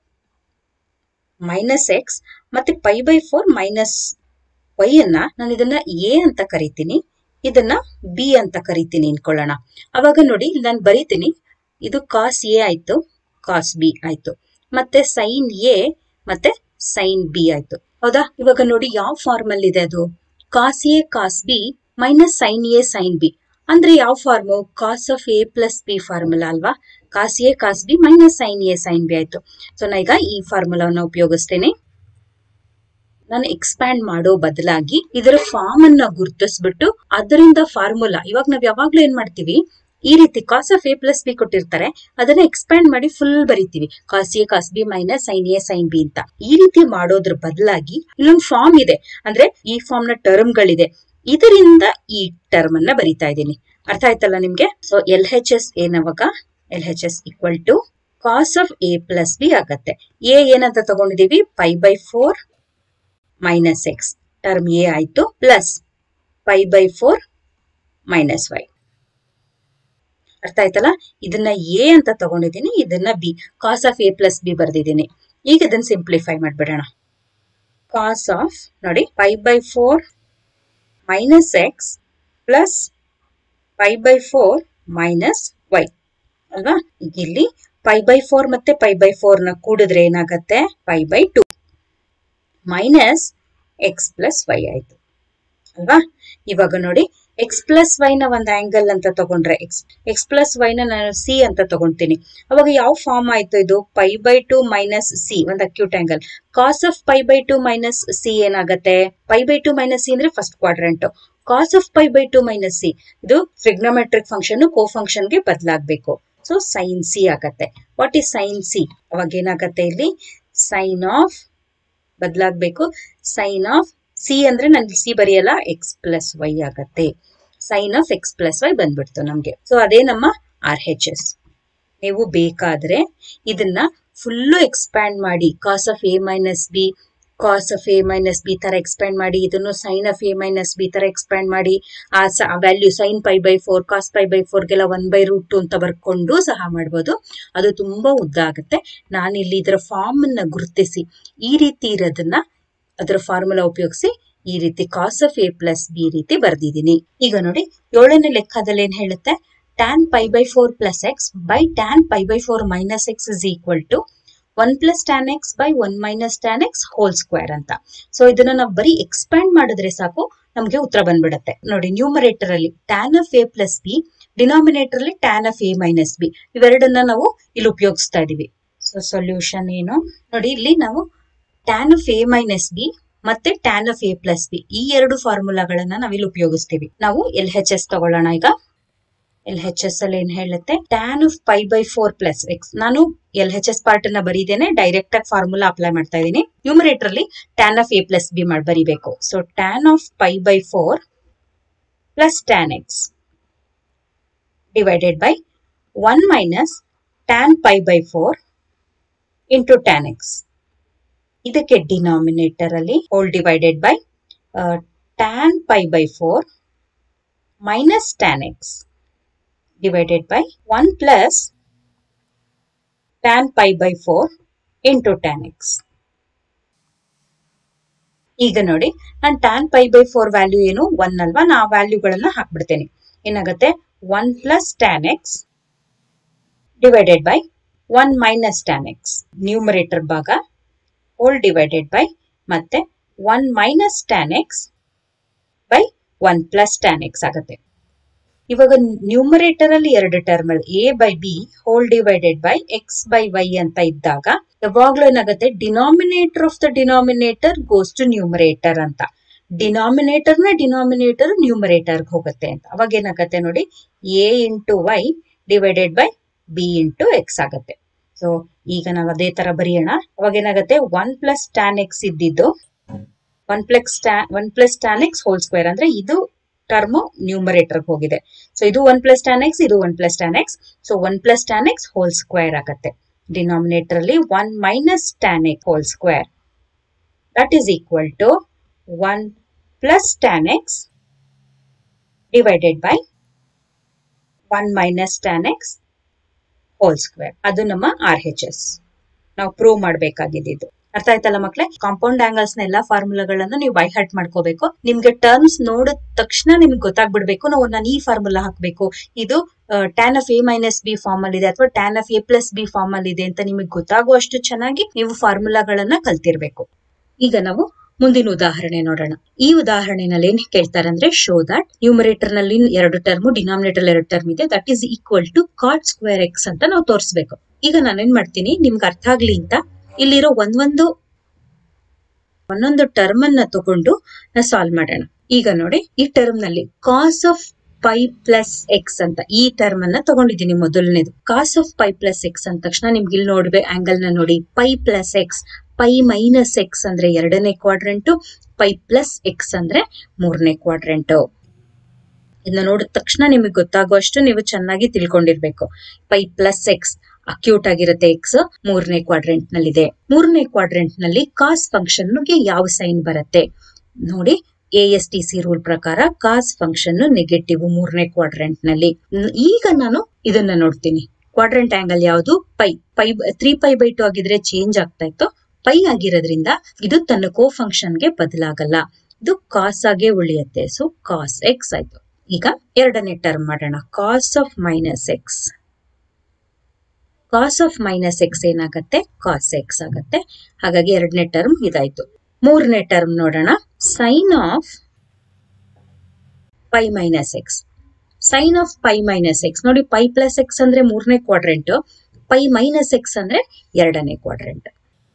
Speaker 1: minus X ಮತ್ತೆ pi by four minus Y ಅನ್ನ ನಾನು ಇದನ್ನ ಎ ಅಂತ ಕರಿತೀನಿ, ಇದನ್ನ ಬಿ ಅಂತ ಕರಿತೀನಿ ಅನ್ಕೊಳ್ಳೋಣ. ಅವಾಗ ನೋಡಿ ನಾನು ಬರೀತೀನಿ, ಇದು ಕಾಸ್ ಎ ಆಯ್ತು, ಕಾಸ್ ಬಿ ಆಯ್ತು, ಮತ್ತೆ ಸೈನ್ ಎ ಮತ್ತೆ ಸೈನ್ ಬಿ ಆಯ್ತು. ಹೌದಾ? ಇವಾಗ ನೋಡಿ ಯಾವ ಫಾರ್ಮ್ ಅಲ್ಲಿ ಇದೆ ಅದು, cos A cos B minus sine A sine B ಅಂದ್ರೆ ಯಾವ form, cos of A plus B formula ಅಲ್ವಾ. Cos A cos B minus sine A sine B ಆಯ್ತು. ಸೊ ನಾ ಈಗ ಈ ಫಾರ್ಮುಲಾವನ್ನ ಉಪಯೋಗಿಸ್ತೇನೆ. ನಾನು ಎಕ್ಸ್ಪ್ಯಾಂಡ್ ಮಾಡೋ ಬದಲಾಗಿ ಇದರ ಫಾರ್ಮ್ ಅನ್ನ ಗುರುತಿಸ್ಬಿಟ್ಟು ಅದರಿಂದ ಫಾರ್ಮುಲಾ, ಇವಾಗ ನಾವ್ ಯಾವಾಗ್ಲೂ ಏನ್ ಮಾಡ್ತೀವಿ, ಈ ರೀತಿ cos of A plus B ಕೊಟ್ಟಿರ್ತಾರೆ, ಅದನ್ನ ಎಕ್ಸ್ಪ್ಯಾಂಡ್ ಮಾಡಿ ಫುಲ್ ಬರೀತೀವಿ, cos A cos B minus sine A sine B ಅಂತ. ಈ ರೀತಿ ಮಾಡೋದ್ರ ಬದಲಾಗಿ ಇಲ್ಲೊಂದು ಫಾರ್ಮ್ ಇದೆ, ಅಂದ್ರೆ ಈ ಫಾರ್ಮ್ ನ ಟರ್ಮ್ ಗಳಿದೆ, ಇದರಿಂದ ಈ ಟರ್ಮ್ ಅನ್ನ ಬರೀತಾ ಇದ್ದೀನಿ. ಅರ್ಥ ಆಯ್ತಲ್ಲ ನಿಮ್ಗೆ? ಸೊ ಎಲ್ ಎಚ್ ಎಸ್ ಏನವಾಗ, L H S equal to cos of A plus B ಆಗತ್ತೆ. ಎ ಏನಂತ ತಗೊಂಡಿದೀವಿ, pi by four minus X term A ಆಯ್ತು, plus pi by four minus Y. ಅರ್ಥ ಆಯ್ತಲ್ಲ? ಇದನ್ನ ಎ ಅಂತ ತಗೊಂಡಿದ್ದೀನಿ, ಇದನ್ನ B, cos of A plus B ಬರ್ದಿದ್ದೀನಿ. ಈಗ ಇದನ್ನ ಸಿಂಪ್ಲಿಫೈ ಮಾಡ್ಬಿಡೋಣ. ಕಾಸ್ ಆಫ್ ನೋಡಿ pi by four minus X plus pi by four minus Y ಅಲ್ವಾ. ಈಗ ಇಲ್ಲಿ ಪೈ ಬೈ ಫೋರ್ ಮತ್ತೆ ಪೈ ಬೈ ಫೋರ್ ನ ಕೂಡಿದ್ರೆ ಏನಾಗತ್ತೆ, pi by two minus X plus Y ಆಯ್ತು ಅಲ್ವಾ. ಇವಾಗ ನೋಡಿ ಎಕ್ಸ್ ಪ್ಲಸ್ ವೈ ನ ಒಂದು ಆಂಗಲ್ ಅಂತ ತಗೊಂಡ್ರೆ, ಎಕ್ಸ್ ಎಕ್ಸ್ ಪ್ಲಸ್ ವೈ ನ ನಾನು ಸಿ ಅಂತ ತಗೊಂತೀನಿ. ಅವಾಗ ಯಾವ ಫಾರ್ಮ್ ಆಯ್ತು ಇದು, pi by two minus C ಒಂದು acute angle. Cos of pi by two minus C ಏನಾಗತ್ತೆ, pi by two minus C ಅಂದ್ರೆ first quadrant, cos of pi by two minus C ಇದು ಟ್ರಿಗ್ನೋಮೆಟ್ರಿಕ್ ಫಂಕ್ಷನ್ ಕೋ function ಗೆ ಬದಲಾಗಬೇಕು. So sine C ಆಗತ್ತೆ. What is sine C? ಅವಾಗ ಏನಾಗತ್ತೆ ಇಲ್ಲಿ, sine of ಬದಲಾಗಬೇಕು, ಸೈನ್ ಆಫ್ ಸಿ ಅಂದ್ರೆ ನನ್ಗೆ ಸಿ ಬರೆಯಲ್ಲ, ಎಕ್ಸ್ ಪ್ಲಸ್ ವೈ ಆಗತ್ತೆ. Sine of X plus Y ಬಂದ್ಬಿಡ್ತು ನಮ್ಗೆ. ಸೊ ಅದೇ ನಮ್ಮ ಆರ್ ಎಚ್ ಎಸ್. ನೀವು ಬೇಕಾದ್ರೆ ಇದನ್ನ ಫುಲ್ಲು ಎಕ್ಸ್ಪ್ಯಾಂಡ್ ಮಾಡಿ, cos of A minus B, cos of A minus B ತರ ಎಕ್ಸ್ಪ್ಯಾಂಡ್ ಮಾಡಿ, ಇದನ್ನು sine of A minus B ತರ ಎಕ್ಸ್ಪ್ಯಾಂಡ್ ಮಾಡಿ, ಆ value sine pi by four cos pi by ಫೋರ್ಗೆಲ್ಲ ಒನ್ ಬೈ ರೂಟ್ ಟು ಅಂತ ಬರ್ಕೊಂಡು ಸಹ ಮಾಡ್ಬೋದು. ಅದು ತುಂಬಾ ಉದ್ದ ಆಗುತ್ತೆ. ನಾನಿಲ್ಲಿ ಇದರ ಫಾರ್ಮ್ ಅನ್ನ ಗುರುತಿಸಿ ಈ ರೀತಿ ಇರೋದನ್ನ ಅದರ ಫಾರ್ಮುಲಾ ಉಪಯೋಗಿಸಿ ಈ ರೀತಿ cos of A plus B ರೀತಿ ಬರ್ದಿದ್ದೀನಿ. ಈಗ ನೋಡಿ ಏಳನೇ ಲೆಕ್ಕದಲ್ಲಿ ಏನ್ ಹೇಳುತ್ತೆ, tan pi by four plus X by tan pi by four minus X is equal to one plus tan X by one minus tan X whole square ಅಂತ. So ಇದನ್ನ ನಾವು ಬರೀ ಎಕ್ಸ್ಪ್ಯಾಂಡ್ ಮಾಡಿದ್ರೆ ಸಾಕು ನಮ್ಗೆ ಉತ್ತರ ಬಂದ್ಬಿಡತ್ತೆ. ನೋಡಿ ನ್ಯೂಮರೇಟರ್ ಅಲ್ಲಿ tan of A plus B, denominator ಅಲ್ಲಿ tan of A minus B, ಇವೆರಡನ್ನ ನಾವು ಇಲ್ಲಿ ಉಪಯೋಗಿಸ್ತಾ ಇದೀವಿ. ಸೊ ಸೊಲ್ಯೂಷನ್ ಏನು ನೋಡಿ, ಇಲ್ಲಿ ನಾವು tan of A minus B ಮತ್ತೆ tan of A plus B ಈ ಎರಡು ಫಾರ್ಮುಲಾಗಳನ್ನ ನಾವಿಲ್ಲಿ ಉಪಯೋಗಿಸ್ತೀವಿ. ನಾವು ಎಲ್ ಎಚ್ ಎಸ್ ತಗೊಳ್ಳೋಣ. ಈಗ ಎಲ್ ಎಚ್ ಎಸ್ ಅಲ್ಲಿ ಏನ್ ಹೇಳುತ್ತೆ, tan of pi by four plus X. ನಾನು ಎಲ್ ಎಚ್ ಎಸ್ ಪಾರ್ಟ್ ಅನ್ನ ಬರೀದೇನೆ, ಡೈರೆಕ್ಟ್ ಆಗಿ ಫಾರ್ಮುಲಾ ಅಪ್ಲೈ ಮಾಡ್ತಾ ಇದೀನಿ. ನ್ಯೂಮರೇಟರ್ ಅಲ್ಲಿ tan of A plus B ಮಾಡಿ ಬರೀಬೇಕು. So tan of pi by four plus tan X divided by one minus tan pi by four into tan X. ಇದಕ್ಕೆ denominator ಅಲ್ಲಿ whole divided by tan pi by four minus tan X divided by one plus tan pi by four into tan x. ಈಗ ನೋಡಿ ನಾನು tan pi by four value ಏನು one ಅಲ್ವಾ, ನಾ ವ್ಯಾಲ್ಯೂಗಳನ್ನ ಹಾಕ್ಬಿಡ್ತೇನೆ. ಏನಾಗುತ್ತೆ one plus tan X divided by one minus tan X, numerator ಭಾಗ ಹೋಲ್ ಡಿವೈಡೆಡ್ ಬೈ ಮತ್ತೆ one minus tan X by one plus tan X ಆಗುತ್ತೆ. ಇವಾಗ ನ್ಯೂಮರೇಟರ್ ಅಲ್ಲಿ ಎರಡು term A by B whole divided by X by Y ಅಂತ ಇದ್ದಾಗ ಯಾವಾಗ್ಲೂ ಏನಾಗುತ್ತೆ, denominator of the denominator goes to numerator ಅಂತ. ಡಿನಾಮಿನೇಟರ್ ನ ಡಿನಾಮಿನೇಟರ್ ನ್ಯೂಮರೇಟರ್ ಹೋಗುತ್ತೆ ಅಂತ. ಅವಾಗ ಏನಾಗುತ್ತೆ ನೋಡಿ, A into Y divided by B into X ಆಗುತ್ತೆ. ಸೊ ಈಗ ನಾವು ಅದೇ ತರ ಬರೆಯೋಣ. ಅವಾಗ ಏನಾಗುತ್ತೆ, ಒನ್ ಪ್ಲಸ್ ಟ್ಯಾನ್ ಎಕ್ಸ್ ಇದ್ದಿದ್ದು one plus tan one plus tan X whole square ಅಂದ್ರೆ ಇದು ಟರ್ಮ್ ನ್ಯೂಮರೇಟರ್ ಹೋಗಿದೆ. ಸೊ ಇದು ಒನ್ ಪ್ಲಸ್ ಟ್ಯಾನ್ ಎಕ್ಸ್, ಇದು one plus tan X. So one plus tan X whole square ಆಗುತ್ತೆ. Denominator ಅಲ್ಲಿ one minus tan X whole square that is equal to one plus tan X divided by one minus tan X whole square. ಅದು ನಮ್ಮ R H S ನಾವು prove ಮಾಡಬೇಕಾಗಿದ್ದು. ಅರ್ಥ ಆಯ್ತಲ್ಲ ಮಕ್ಳೆ? Compound angles ನ ಎಲ್ಲಾ ಫಾರ್ಮುಲಾಗಳನ್ನ ನೀವು ಬೈ ಹಾರ್ಟ್ ಮಾಡ್ಕೋಬೇಕು. ನಿಮ್ಗೆ ಟರ್ಮ್ಸ್ ನೋಡಿದ ತಕ್ಷಣ ನಿಮ್ಗೆ ಗೊತ್ತಾಗ್ಬಿಡ್ಬೇಕು, ನಾವು ನಾನು ಈ ಫಾರ್ಮುಲಾ ಹಾಕ್ಬೇಕು, ಇದು tan of A minus B form ಅಲ್ಲಿ ಇದೆ ಅಥವಾ tan of A plus B form ಅಲ್ಲಿ ಇದೆ ಅಂತ ನಿಮಗೆ ಗೊತ್ತಾಗುವಷ್ಟು ಚೆನ್ನಾಗಿ ನೀವು ಫಾರ್ಮುಲಾಗಳನ್ನ ಕಲ್ತಿರ್ಬೇಕು. ಈಗ ನಾವು ಮುಂದಿನ ಉದಾಹರಣೆ ನೋಡೋಣ. ಈ ಉದಾಹರಣೆನಲ್ಲಿ ಏನ್ ಕೇಳ್ತಾರಂದ್ರೆ, ಶೋ ದಟ್ ನ್ಯೂಮರೇಟರ್ ನಲ್ಲಿ ಎರಡು ಟರ್ಮ್, ಡಿನಾಮಿನೇಟರ್ ಎರಡು ಟರ್ಮ್ ಇದೆ, that is equal to cot square X ಅಂತ ನಾವು ತೋರಿಸಬೇಕು. ಈಗ ನಾನೇನ್ ಮಾಡ್ತೀನಿ, ನಿಮ್ಗೆ ಅರ್ಥ ಆಗ್ಲಿ ಅಂತ ಇಲ್ಲಿರೋ ಒಂದೊಂದು ಒಂದೊಂದು ಟರ್ಮ್ ಅನ್ನ ತಗೊಂಡು ನಾ ಸಾಲ್ವ್ ಮಾಡೋಣ. ಈಗ ನೋಡಿ, ಈ ಟರ್ಮ್ ನಲ್ಲಿ cos of pi plus X ಅಂತ ಈ ಟರ್ಮ್ ಅನ್ನ ತಗೊಂಡಿದ್ದೀನಿ. ಮೊದಲನೇದು cos of pi plus X ಅಂದ ತಕ್ಷಣ ನಿಮ್ಗೆ ಇಲ್ಲಿ ನೋಡ್ಬೇಕು, ಆಂಗಲ್ ನ ನೋಡಿ, pi plus X, pi minus X ಅಂದ್ರೆ ಎರಡನೇ ಕ್ವಾಡ್ರೆಂಟು, ಪೈ ಪ್ಲಸ್ ಎಕ್ಸ್ ಅಂದ್ರೆ ಮೂರನೇ ಕ್ವಾಡ್ರೆಂಟು. ಇದನ್ನ ನೋಡಿದ ತಕ್ಷಣ ನಿಮಗೆ ಗೊತ್ತಾಗುವಷ್ಟು ನೀವು ಚೆನ್ನಾಗಿ ತಿಳ್ಕೊಂಡಿರ್ಬೇಕು. ಪೈ ಪ್ಲಸ್ ಎಕ್ಸ್ ಅಕ್ಯೂಟ್ ಆಗಿರುತ್ತೆ, ಎಕ್ಸ್ ಮೂರನೇ ಕ್ವಾಡ್ರೆಂಟ್ ನಲ್ಲಿ ಇದೆ. ಮೂರನೇ ಕ್ವಾಡ್ರೆಂಟ್ ನಲ್ಲಿ ಕಾಸ್ ಫಂಕ್ಷನ್ ಗೆ ಯಾವ ಸೈನ್ ಬರುತ್ತೆ ನೋಡಿ, A S T C rule ಪ್ರಕಾರ ಕಾಸ್ ಫಂಕ್ಷನ್ ನೆಗೆಟಿವ್ ಮೂರನೇ ಕ್ವಾಡ್ರೆಂಟ್ ನಲ್ಲಿ. ಈಗ ನಾನು ಇದನ್ನ ನೋಡ್ತೀನಿ, ಕ್ವಾಡ್ರೆಂಟ್ ಆಂಗಲ್ ಯಾವುದು, pi pi three pi by two ಆಗಿದ್ರೆ ಚೇಂಜ್ ಆಗ್ತಾ ಇತ್ತು, ಪೈ ಆಗಿರೋದ್ರಿಂದ ಇದು ತನ್ನ ಕೋ ಫಂಕ್ಷನ್ ಗೆ ಬದಲಾಗಲ್ಲ, ಇದು ಕಾಸ್ ಆಗೇ ಉಳಿಯುತ್ತೆ. ಸೊ ಕಾಸ್ ಎಕ್ಸ್ ಆಯ್ತು. ಈಗ ಎರಡನೇ ಟರ್ಮ್ ಮಾಡೋಣ, cos of minus X. Cos of minus X ಏನಾಗತ್ತೆ, ಕಾಸ್ ಎಕ್ಸ್ ಆಗತ್ತೆ. ಹಾಗಾಗಿ ಎರಡನೇ ಟರ್ಮ್ ಇದಾಯ್ತು. ಮೂರನೇ ಟರ್ಮ್ ನೋಡೋಣ, sine of pi minus X. Sine of pi minus X ನೋಡಿ, ಪೈ ಪ್ಲಸ್ ಎಕ್ಸ್ ಅಂದ್ರೆ ಮೂರನೇ ಕ್ವಾಡ್ರೆಂಟ್, ಪೈ ಮೈನಸ್ ಎಕ್ಸ್ ಅಂದ್ರೆ ಎರಡನೇ ಕ್ವಾಡ್ರೆಂಟ್.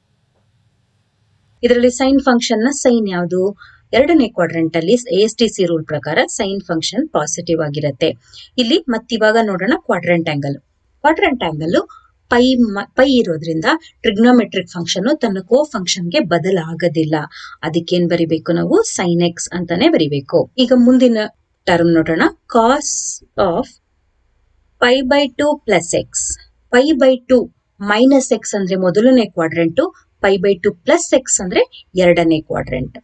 Speaker 1: ಇದರಲ್ಲಿ ಸೈನ್ ಫಂಕ್ಷನ್ ನ ಸೈನ್ ಯಾವುದು, ಎರಡನೇ ಕ್ವಾಡ್ರೆಂಟ್ ಅಲ್ಲಿ ಎಸ್ ಟಿ ಸಿ ರೂಲ್ ಪ್ರಕಾರ ಸೈನ್ ಫಂಕ್ಷನ್ ಪಾಸಿಟಿವ್ ಆಗಿರುತ್ತೆ. ಇಲ್ಲಿ ಮತ್ತಿವಾಗ ನೋಡೋಣ quadrant angle. Quadrant angle pi pi ಇರೋದ್ರಿಂದ ಟ್ರಿಗ್ನೋಮೆಟ್ರಿಕ್ ಫಂಕ್ಷನ್ ತನ್ನ ಕೋ ಫಂಕ್ಷನ್ ಗೆ ಬದಲಾಗೋದಿಲ್ಲ. ಅದಕ್ಕೇನ್ ಬರಿಬೇಕು ನಾವು, ಸೈನ್ ಎಕ್ಸ್ ಅಂತಾನೆ ಬರಿಬೇಕು. ಈಗ ಮುಂದಿನ ಟರ್ಮ್ ನೋಡೋಣ, cos of pi by two plus X. Pi by two minus X ಅಂದ್ರೆ ಮೊದಲನೇ quadrant, pi by two plus X ಅಂದ್ರೆ ಎರಡನೇ ಕ್ವಾಡ್ರೆಂಟ್.